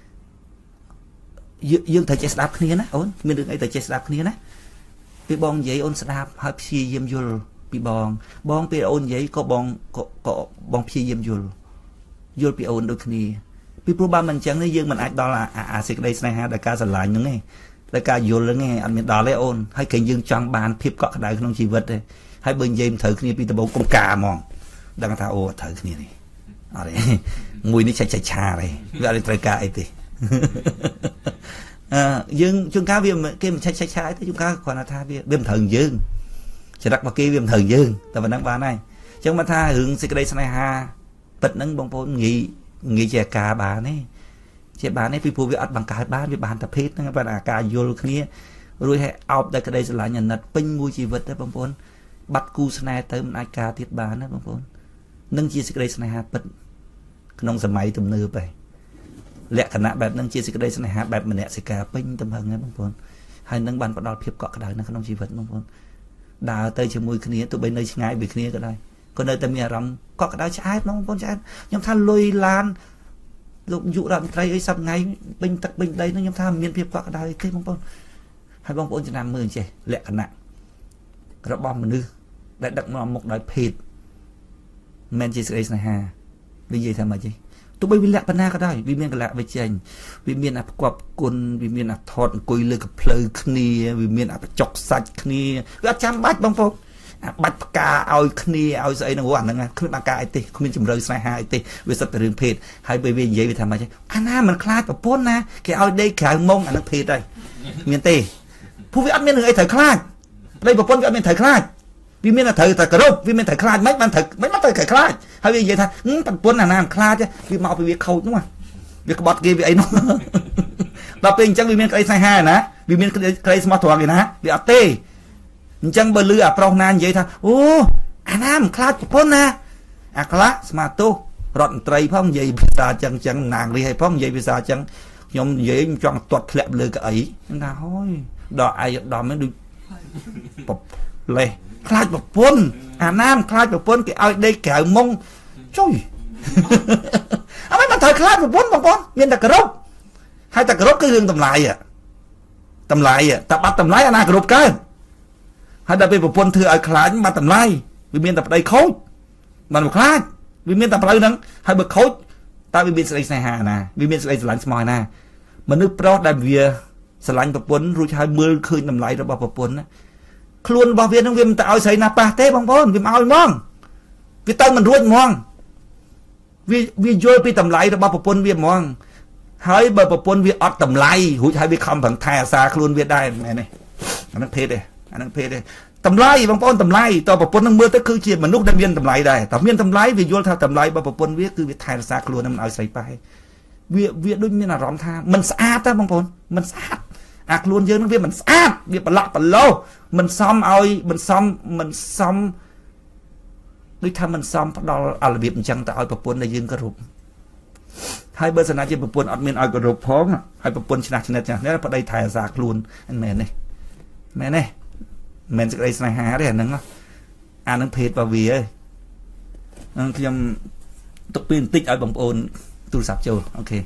យើងត្រូវចេះស្ដាប់គ្នាណាអូនមានរឿងអីត្រូវចេះស្ដាប់គ្នាណាពេលបងនិយាយអូនស្ដាប់ហើយព្យាយាមយល់ពីបងបងពេលអូននិយាយក៏បងក៏បងព្យាយាមយល់យល់ពីអូនដូចគ្នាពីព្រោះបើមិនអញ្ចឹងយើងមិនអាចដល់អាសេចក្តីស្នេហាដល់ការស្រឡាញ់ហ្នឹងទេដល់ការយល់ហ្នឹងឯងអត់មានដល់ទេអូនហើយគេយើងចង់បានភាពកក់ក្ដៅក្នុងជីវិតទេហើយបើនិយាយមិនត្រូវគ្នាពីដំបូងកុំការហ្មងដឹងថាអូត្រូវគ្នានេះអត់ទេមួយនេះឆាច់ឆាច់ឆាទេវាអត់ត្រូវការអីទេអឺយើងជួនកាលវាគេមិនឆាច់ឆាច់ឆាទេជួនកាលគ្រាន់តែថាវាវាមិនត្រូវយើងចរិតរបស់គេវាមិនត្រូវយើងតែប៉ុណ្ណឹងបានហើយអញ្ចឹងមកថារឿងសេចក្តីស្នេហាពិតហ្នឹងបងប្អូនងាយងាយជាការបានទេជាបានទេពីព្រោះវាអត់បង្កើតបានវាបានតែភេទហ្នឹងប៉ុន្តែអាការយល់គ្នារួចឲ្យអោបតែក្តីស្រឡាញ់អាណិតពេញមួយជីវិតទេបងប្អូនបាត់គូស្នេហ៍ទៅមិនអាចការទៀតបានណាបងប្អូននឹងជាសេចក្តីស្នេហាពិតក្នុងសម័យទំនើបឯងលក្ខណៈបែបហ្នឹងជាសេចក្តីស្នេហាបែបមនសិការពេញទំហឹងហ្នឹងបងប្អូនហើយនឹងបានផ្ដល់ភាពកក់ក្ដៅនៅក្នុងជីវិតបងប្អូនដើរទៅជាមួយគ្នាទោះបីនៅឆ្ងាយពីគ្នាក៏ដោយក៏នៅតែមានអារម្មណ៍កក់ក្ដៅឆ្អែតបងប្អូនឆ្អែតខ្ញុំថាលុយឡានលោកយុរដ្ឋមន្ត្រីអីសប្ថ្ងៃពេញទឹកពេញដីហ្នឹងខ្ញុំថាមានភាពកក់ក្ដៅទេបងប្អូនហើយបងប្អូនចំណាំមើលចេះលក្ខណៈរបស់មនុស្សដែលដឹកនាំមុខដោយភេទមិនជាសេចក្តីស្នេហានិយាយថាម៉េចទេទោះបីវាលក្ខណៈក៏ដោយវាមានកលៈវិចេញវាមានអាផ្គប់គុណវាមានអាថតអង្គុយលើកផ្លូវគ្នាវាមានអាបចុកសាច់គ្នាវាអត់ចាំបាច់បងប្អូនអាបាច់ផ្កាឲ្យគ្នាឲ្យស្អីហ្នឹងអាហ្នឹងគ្មានអាការអីទេគ្មានជំរឿស្នេហាអីទេវាសិតតែរឿងភេទហើយបើវានិយាយវាថាម៉េចអាណាមិនខ្លាចប្រពន្ធណាគេឲ្យដេកក្រៅមុងអាហ្នឹងភេទហើយមានទេព្រោះវាអត់មានរឿងអីត្រូវខ្លាចប្តីប្រពន្ធវាអត់មានត្រូវខ្លាចវាមានតែត្រូវតែគោរពវាមានតែខ្លាចមិនបានត្រូវមិនបានត្រូវខ្លាចហើយវានិយាយថាប្រពន្ធអាណាខ្លាចវាមកពីវាខូចនោះវាក្បត់គេវាអីនោះដល់ពេលអញ្ចឹងវាមានក្តីស្នេហាណាវាមានក្តីស្មោះត្រង់គេណាវាអត់ទេអញ្ចឹងបើលឺអាប្រុសណានិយាយថាអូអាណាមិនខ្លាចប្រពន្ធណាអាខ្លះស្មាទោសរដ្ឋមន្ត្រីផងនិយាយភាសាអញ្ចឹងអញ្ចឹងណាងរីឲ្យផងនិយាយភាសាអញ្ចឹងខ្ញុំនិយាយមិនចង់ទាត់ធ្លាក់លើកៅអីថាហូយដល់អាយដំហ្នឹងដូចលេះខ្លាចប្រពន្ធអាណាមខ្លាចប្រពន្ធគេឲ្យដេកក្រៅមុងចុយអត់មិនត្រូវខ្លាចប្រពន្ធបងប្អូនមានតែគោរពហើយតែគោរពគឺរឿងតម្លៃតម្លៃតែបាត់តម្លៃអាណាគោរពកើតហើយដល់ពេលប្រពន្ធធ្វើឲ្យខ្លាចបាត់តម្លៃវាមានតែប្តីខូចមិនខ្លាចវាមានតែផ្លូវហ្នឹងហើយបើខូចតើវាមានស្ដីស្នេហាណាវាមានស្ដីស្រឡាញ់ស្មោះណាមនុស្សប្រុសដែលវាสลายประปนรู้ชายมือคืนทำลายระบบประปนนะคล้วนบาเวียนทั้งเวียนแต่เอาใส่นาปาเต้บางคนวิมเอามองวิตั้งมันรุ่นมองวิวิโยไปทำลายระบบประปนเวียมองหายเบอร์ประปนเวียอดทำลายหูชายวิคำผังไทยซาคล้วนเวียได้ไงเนี่ยอันนั้นเพศเลยอันนั้นเพศเลยทำลายบางคนทำลายต่อประปนทั้งเมื่อตั้งคือเชียร์มนุษย์ได้เวียนทำลายได้แต่เวียนทำลายวิโยถ้าทำลายบาประปนเวียคือวิไทยซาคล้วนมันเอาใส่ไปเวียเวียด้วยมีน่ารำท่ามันสะอาดนะบางคนมันสะอาดอักล้วนเยอะนั่นเวียมันสะอาดเวียปละปะโลมันซ้ำเอามันซ้ำมันซ้ำด้วยทำมันซ้ำพอเราอาระเบียบจังแต่เอาประปนในยืนกระรุบให้เบอร์สนาจะประปนอัดเมียนเอากระรุบพ้องให้ประปนชนะชนะจังนี่พอได้ถ่ายสากล้วนอันแม่เนี่ยแม่เนี่ยแม่จะได้สนายหาได้นั่งอ่ะอ่านนั่งเพจปาวีเอ้ยนั่งยำตกปีนติ๊กเอาบังโอนตูสับโจโอเค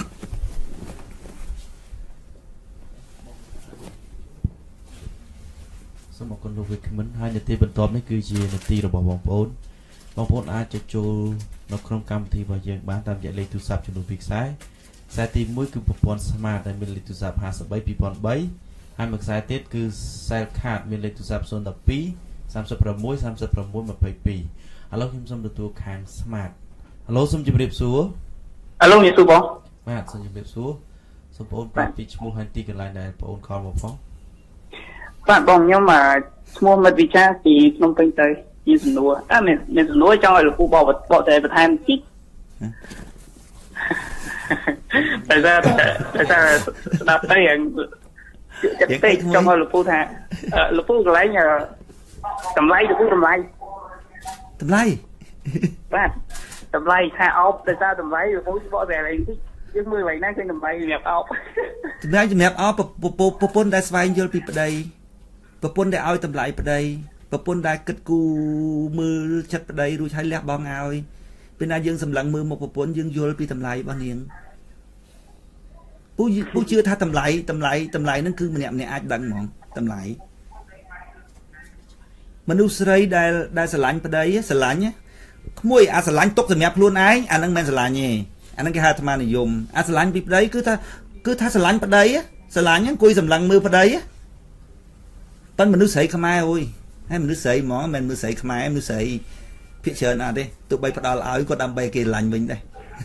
สมองคนรู้วิธีมันให้ในที่บรรทบนี่คือจีในที่ระบบบางโอนบางโอนอาจจะโจนกครองกรรมที่บางอย่างบ้านตามอย่างเลขตูสับจำนวนพิกไซส์สายตีมุ้ยคือปอนสมาร์ทในมีเลขตูสับหาสบายปีปอนใบให้หมึกสายเต็ดคือสายขาดมีเลขตูสับโซนดับปีสามสิบประมุ้ยสามสิบประมุ้ยมาไปปีฮัลโหลคิมสมตัวคางสมาร์ทฮัลโหลสมจิบเรียบซัวฮัลโหลมีซูบอมาสมจิบเรียบซัวสมโอนปราบปิชมูฮันตีกันไลน์ในปอนคอร์มาฟ้องป้าบองยังมามัวมัดวิชาสีนมเป็นเตยยืนสนัวอ่ะเมนเมนสนัวจังเลยกูบอกบอกแต่ประธานจิ๊กแต่ถ้าแต่ถ้าดับได้อย่างจะเตะจังเลยกูท่าเออลูกกูก็ไรเนี่ยทำไรลูกกูทำไรทำไรป้าทำไรท่าเอาแต่ถ้าทำไรลูกกูบอกแต่อะไรที่ยังมือไหวนั่งขึ้นทำไรแบบเอาทำไรจะแบบเอาปปปปปนได้สบายเยอะปีประเดี๋ยวปปนได้เอาทำไรประเดี๋ยวปปนได้กึศกูมือชัดประเดี๋ยวรู้ใช้เล็บบางเอาเป็นนายยังสำลังมือมาปปนยังโยนปีทำไรบ้านเนียงผู้ผู้เชื่อถ้าทำไรทำไรทำไรนั่นคือมันเนี่ยมันอาจดังหมองทำไรมนุษย์ใส่ได้ได้สลายประเดี๋ยวสลายเนี่ยขโมยอาสลายตกสมัยพลุนไอ้อันนั้นมันสลายเนี่ยอันนั้นคือหาธรรมนิยมอาสลายปีประเดี๋ยวคือถ้าคือถ้าสลายประเดี๋ยวสลายเนี่ยคุยสำลังมือประเดี๋ยวตอนมนุษย์ใส่ขมายโอ้ยให้มนุษย์ใส่หมอมันมนุษย์ใส่ขมายมนุษย์ใส่พิเศษอ่ะดิตัวใบประดาเอาก็ดำใบเกลันmình đây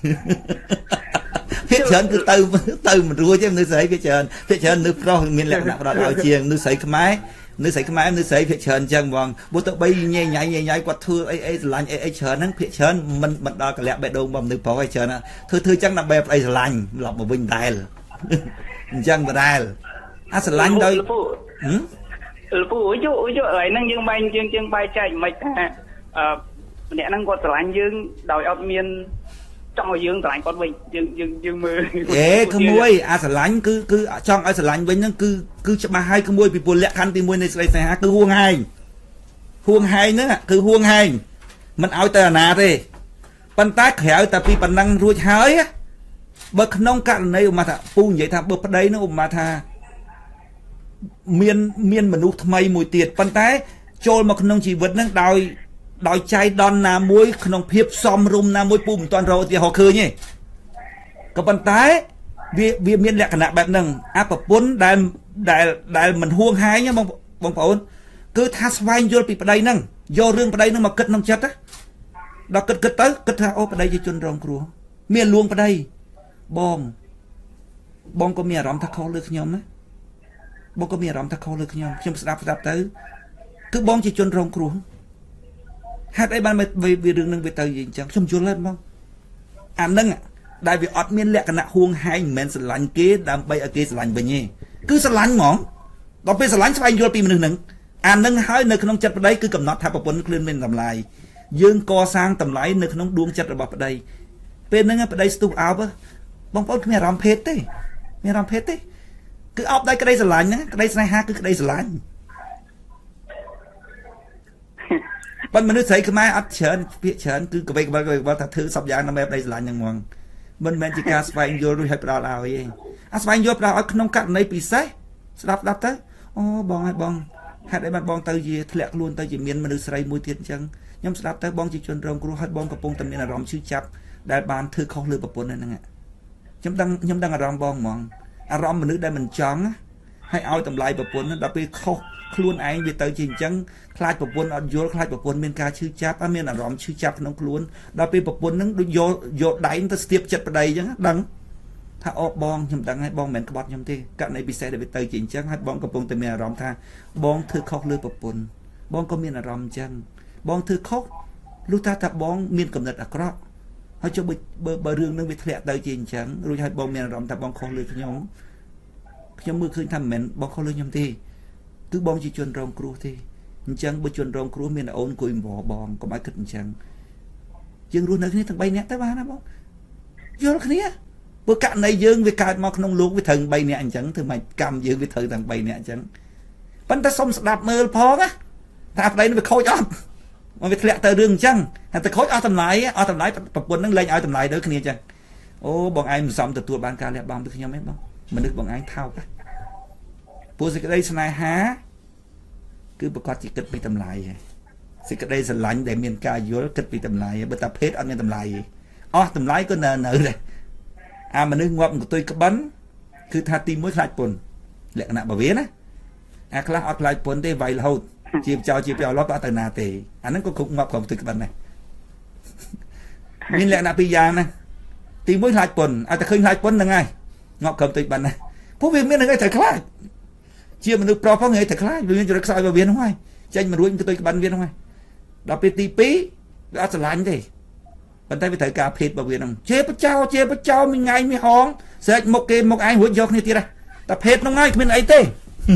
พิเศษคือตื่นตื่นมันรู้ใช่มนุษย์ใส่พิเศษพิเศษนึกเรามีแหลกหนักประดาเอาเชียงมนุษย์ใส่ขมายมนุษย์ใส่ขมายมนุษย์ใส่พิเศษจังวังบุตรใบใหญ่ใหญ่ใหญ่ใหญ่กว่าเธอไอ้ไอ้ลันไอ้ไอ้เชิญนั้นพิเศษมันมันดอกระแลกใบดงบำนึกพอไอ้เชิญนะเธอเธอจังนับแบบไอ้ลันหลับมาวิ่งได้จังมาได้อาสลันโดยผู้ยุยุอะไรนั่งยังใบยังยังใบใจไม่แค่เนี่ยนั่งกดสลายยังโดยเอาเมียนจ้องเอายังสลายกดวิ่งยังยังยังมือเอ๋ขโมยอาสลันคือคือจ้องอาสลันวิ่งนั่นคือคือจะมาให้ขโมยปีปุ่นเละคันปีมวยในสไลด์ฮะคือห่วงไฮห่วงไฮเนี่ยคือห่วงไฮมันเอาแต่หนาเลยปันตาแขวแต่ปีปันนังรู้หายเบิกน้องกันในอุมาถะปูใหญ่ท่าเบิกประเดี๋ยวนั่งอุมาถะเมียนเมียนมนุษย์ทำไมมวยเตียดปันท้ายโจลมาขนมชีวิตนั่งดอยดอยใจดอนนามวยขนมเพียบซอมรุมนามวยปุ่มตอนเราที่หอคือนี่กับปันท้ายเวียเวียเมียนแหลกขนาดแบบหนึ่งอาปะปุ้นได้ได้ได้มันห่วงหายเนี่ยบางบางคนคือทัศไว้โยนปีประเดี๋ยวนั่งโยเรื่องประเดี๋ยวนั่งมาเกิดน้ำจัดอะดอกเกิดเกิดเต้เกิดท่าโอ้ประเดี๋ยวจะจนรองครัวเมียนลวงประเดี๋ยวบองบองก็มีอารมณ์ทักเขาเลือกยอมไหมบองก็มีอารมณ์ทักเขาเลยขยมขยมสดับสดับเตอคือบองจะจนรองครัวหากไอ้บ้านไปไปเรื่องนึงไปเตอยิงจังชมชวนเล่นบ้างอันนึงอ่ะได้ไปอดเมียนแหลกขณะห่วงหายเหม็นสลันเกดดำไปอเกสลันไปนี่คือสลันหมองต่อไปสลันสบายโยนปีมันหนึ่งหนึ่งอันนึงหายในขนมจัดประเดี๋ยวคือกำหนดทับปนคลื่นเป็นทำลายยืงก่อสร้างทำลายในขนมดวงจัดระบบประเดี๋ยวเป็นนึงประเดี๋ยวสตูอัลปะบางคนมีรำเพชรเต้มีรำเพชรเต้คือเอาได้ก็ได้สลายนะก็ได้สลายฮะคือก็ได้สลายปันมนุษย์ใส่ขึ้นมาอัดเชิญเพียเชิญคือกระเบกกระเบกว่าถ้าถือสับยางน้ำแบบได้สลายยังมองมันแมนจิกาสไปโยรู้ให้ปลาเอาเองอาสไปโยปลาเอาขนมกัดในปีไซสลับดับเต้อ๋อบองให้บองให้ได้มันบองเตยยีทะเลล้วนเตยยีเมียนมนุษย์ใส่มวยเทียนจังย่ำสลับเต้บองจีจนรองครูให้บองกระโปรงตำเนียนอารมณ์ชื่อจับได้บานถือเขาเลือประปนนั่นไงย่ำดังย่ำดังอารมณ์บองมองอารมณ์มนุษย์ได้มันจังให้เอาตำลายประปนนั้นดับไปเข้าคล้วนไอ้ไปเตยจริงจังคลายประปนอดโยนคลายประปนเป็นการชื่อจับอ่ะเมียนอารมณ์ชื่อจับน้องคล้วนดับไปประปนนั้นโยโยได้ตั้งเสียบจัดประเดี๋ยวดังถ้าออกบองยำดังให้บองเหม็นกระบอดยำที่กันในพิเศษเดี๋ยวไปเตยจริงจังให้บองกระปงแต่เมียอารมณ์ท่าบองถือเข้าเลือประปนบองก็เมียนอารมณ์จังบองถือเข้าลูกตาถ้าบองเมียนกำเนิดอักระเขาจะเบอร์เบอร์เรื่องนึงไปเทะเตยจริงจังรู้ให้บองเมียนอารมณ์แต่บองเข้าเลือขยมขยมมือคืนทำเหม็นบองเข้าเลือยำที่คือบองจีจวนรองครูที่จังบุจวนรองครูเมียนโอนกุยบ่อบองก็ไม่ขึ้นจังยังรู้นักนี้ทั้งใบเนี้ยแต่ว่านะบองยอดนี้เพื่อการในยืงวิการมาขนมลูกวิถึงใบเนี้ยจังถึงไม่กำยืงวิถึงทางใบเนี้ยจังปันตะสมสดับมือพอนะถ้าอะไรนี่ไปเข้าจอดมันไปเทะเตอเรื่องจังแต่เขาเอาทำลายเอาทำลายปะปนนั่งเลยเอาทำลายเด้อคนนี้จังโอ้บองไอ้มันซ้ำแต่ตัวบางการแล้วบางตัวยังไม่บองมันนึกบองไอ้เท่ากันผู้สิกได้สนายหาคือประกอบจิตเกิดไปทำลายสิกได้สลันแต่เมียนกายโยนเกิดไปทำลายเบตาเพชรอันนี้ทำลายอ๋อทำลายก็เนินเนินเลยอ่ามันนึกว่ามันตัวกระบันคือทาตีมวยคลายปนแหละขณะบ่เวียนะอ่ะคลาเอาคลายปนได้ไวเราจีบเจ้าจีบเจ้าล้อก็อัตนาเตอันนั้นก็คุกงับของตัวกระบันนะมีแหละขณะปียางนะตีมวยคลายปนอาจจะเคยคลายปนยังไงงับของตัวกระบันนะผู้เวียนไม่ได้ไงแต่คลายเชื่อมันนึกปลอเพราะไงแต่คล้ายเวียนจะรักษาเวียนห้อยใจมันรู้มันตัวบันเวียนห้อยเราไปตีปีอัศลันดิปันท้ายไปถ่ายกาเพชรเวียนเจ้าพระเจ้าเจ้าพระเจ้ามีไงมีห้องเสร็จหมกเกมหมกไอหัวยกนี่ทีไรแต่เพชรน้องไงเป็นไอเต้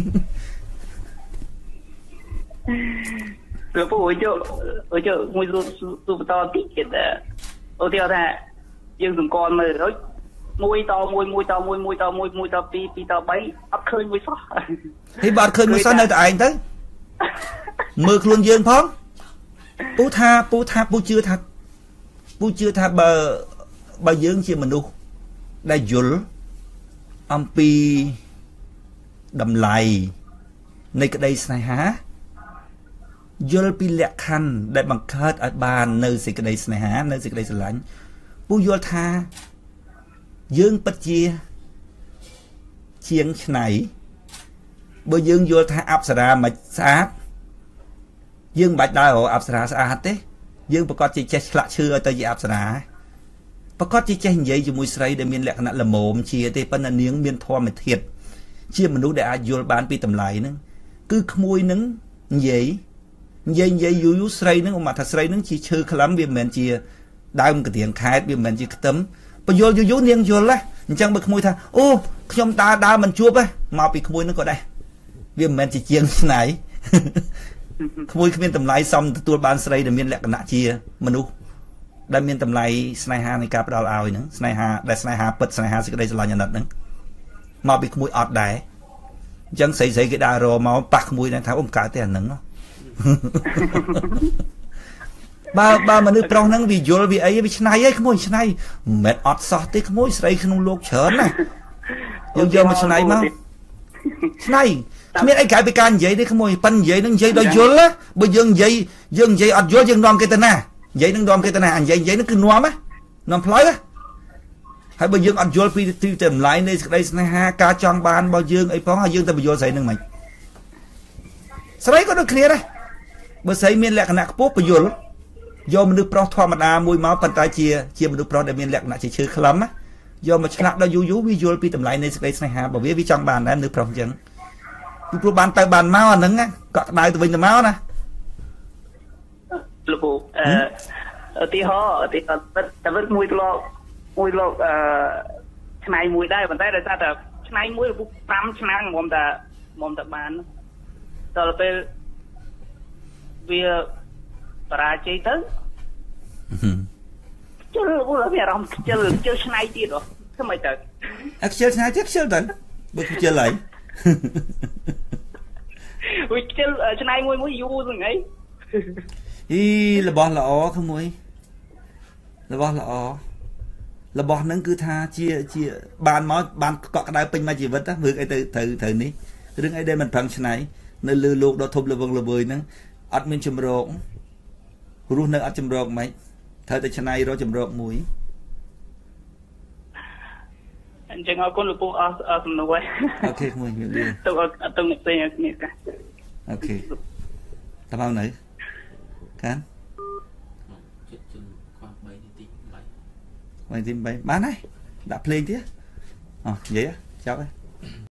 คือพวก我就我就我就做不到地铁的我听他ยังสมกรมาเลยมวยต่อมวยมวยต่อมวยมวยต่อมวยมวยต่อปีปีต่อไปอัพเคยมวยซ้อที่บาดเคยมวยซ้อในแต่ไอ้ตั้งมือคลุนยืนพ้องปูทาปูทาปูเชื่อทักปูเชื่อทักเบอร์เบอร์ยืนเชื่อมันดูได้ยุลอัมปีดำไหลในกระไดสไนฮะยุลปีเละคันได้บังคับอัดบานในสิกระไดสไนฮะในสิกระไดสลันปูยุลทายืงปัจเจียเชียงไหนเบอร์ยืงโยธาอับสรามาสาดยืงบัดได้หรออับสราสะอาดเต้ยืงประกอบจิตใจละเชื่อตัวยีอับสราประกอบจิตใจใหญ่จมูกใสได้มีแหลกขณะละโมมเชียเต้ปนเนียงมีทอมเทียดเชี่ยมนุษย์ได้อายุบานปีตำไหลนึงคือขโมยนึงใหญ่ใหญ่ใหญ่อยู่ยุใสนึงออกมาถ้าใสนึงชีเชื่อขลังเบียมเหมือนเชียได้มันกระเทียงคายเบียมเหมือนชีตั้มประโยชน์อยู่ยุ่งเนียงโยนละจังไปขโมยท่าโอ้ขยมตาดามันชัวไปมาไปขโมยนั่นก็ได้เบี้ยมันจะเจียงไหนขโมยขมิ้นตำไลซ้ำตัวบานสไลเดมีนแหลกหนาเชียมนุษย์ได้มีนตำไลสไนฮาในการเราเอาอีกนึงสไนฮาได้สไนฮาเปิดสไนฮาสิกได้สลายยันนัดนึงมาไปขโมยอดได้จังใส่ใส่กระดาษรอมาปักขโมยในท้าอมกาแต่หนึ่งเนาะบ้าบ้ามันนึกปลองนั่งวิโยลวิไอ้วิชนายไอ้ขโมยชนายเม็ดอดซอติขโมยใส่ขนมโลกเฉินนะยังเยอะมาชนายมั้งชนายทำไมไอ้กายไปการใหญ่ได้ขโมยปันใหญ่นั่งใหญ่โดยโยลละบ่ยังใหญ่ยังใหญ่อดโยลยังนอมเกตนาใหญ่นั่งนอมเกตนาอันใหญ่ใหญ่นั่นคือนอมไหมนอมพลอยละให้บ่ยังอดโยลปีที่เต็มไหลในในในฮากาจองบานบ่ยังไอ้พ้องให้ยังแต่บ่โยลใส่นั่งไหมสไลก็โดนเคลียร์เลยบ่ใส่เมียนแหลกหนักปุ๊บบ่โยลโยมมนุษย์ปลอดธรรมดามวยม้าปันตาเชียเชียมนุษย์ปลอดได้มีแหลกหนักเชื่อคล้ำนะโยมมาชนะได้ยูยูวิโยลปีตำไหลในสเปซในหาบอกว่าวิจังบานนั้นนึกปลอดจังปีปลุกบานตาบานม้าหนึ่งอ่ะก็ได้ตัวเป็นตัวม้านะลูกปู่เอ่อที่ห่อที่แต่ว่ามวยตัวมวยตัวเอ่อชนะมวยได้ปันได้แต่แต่ชนะมวยปุ๊บปั๊มชนะมอมแต่มอมแต่บานต่อไปเวียปราเจตเจอพวกเราเนี่ยเราเจอเจอชนะตีหรอทำไมแต่เอ็กเซลชนะเอ็กเซลตันบุกเจออะไรวิเจอชนะมวยมวยยูยังไงอีระบอบละอ๋อขโมยระบอบละอ๋อระบอบนั้นคือท่าเชียเชียบานมอสบานเกาะกระไดเป็นมาจีวัตนะมือไอ้เธอเธอเธอนี้เรื่องไอ้เดมันพังชนะในเรือโลกเราทุบระเบิดระเบิดนั้นอัดมินจมรองรู้นึกอัดจมรองไหมเธอจะชนะเราจมรองมวยអញ្ចឹងអរគុណលោកពូអស់អស់សំណួរអូខេមួយជំរាបលាទៅទៅអ្នកផ្សេងនេះកាអូខេតើមកនៅកាន់ចិត្តជិនខ្វះ3នាទី3នាទី3បានហើយដាក់ភ្លេងទៀតអូនិយាយចប់ហើយ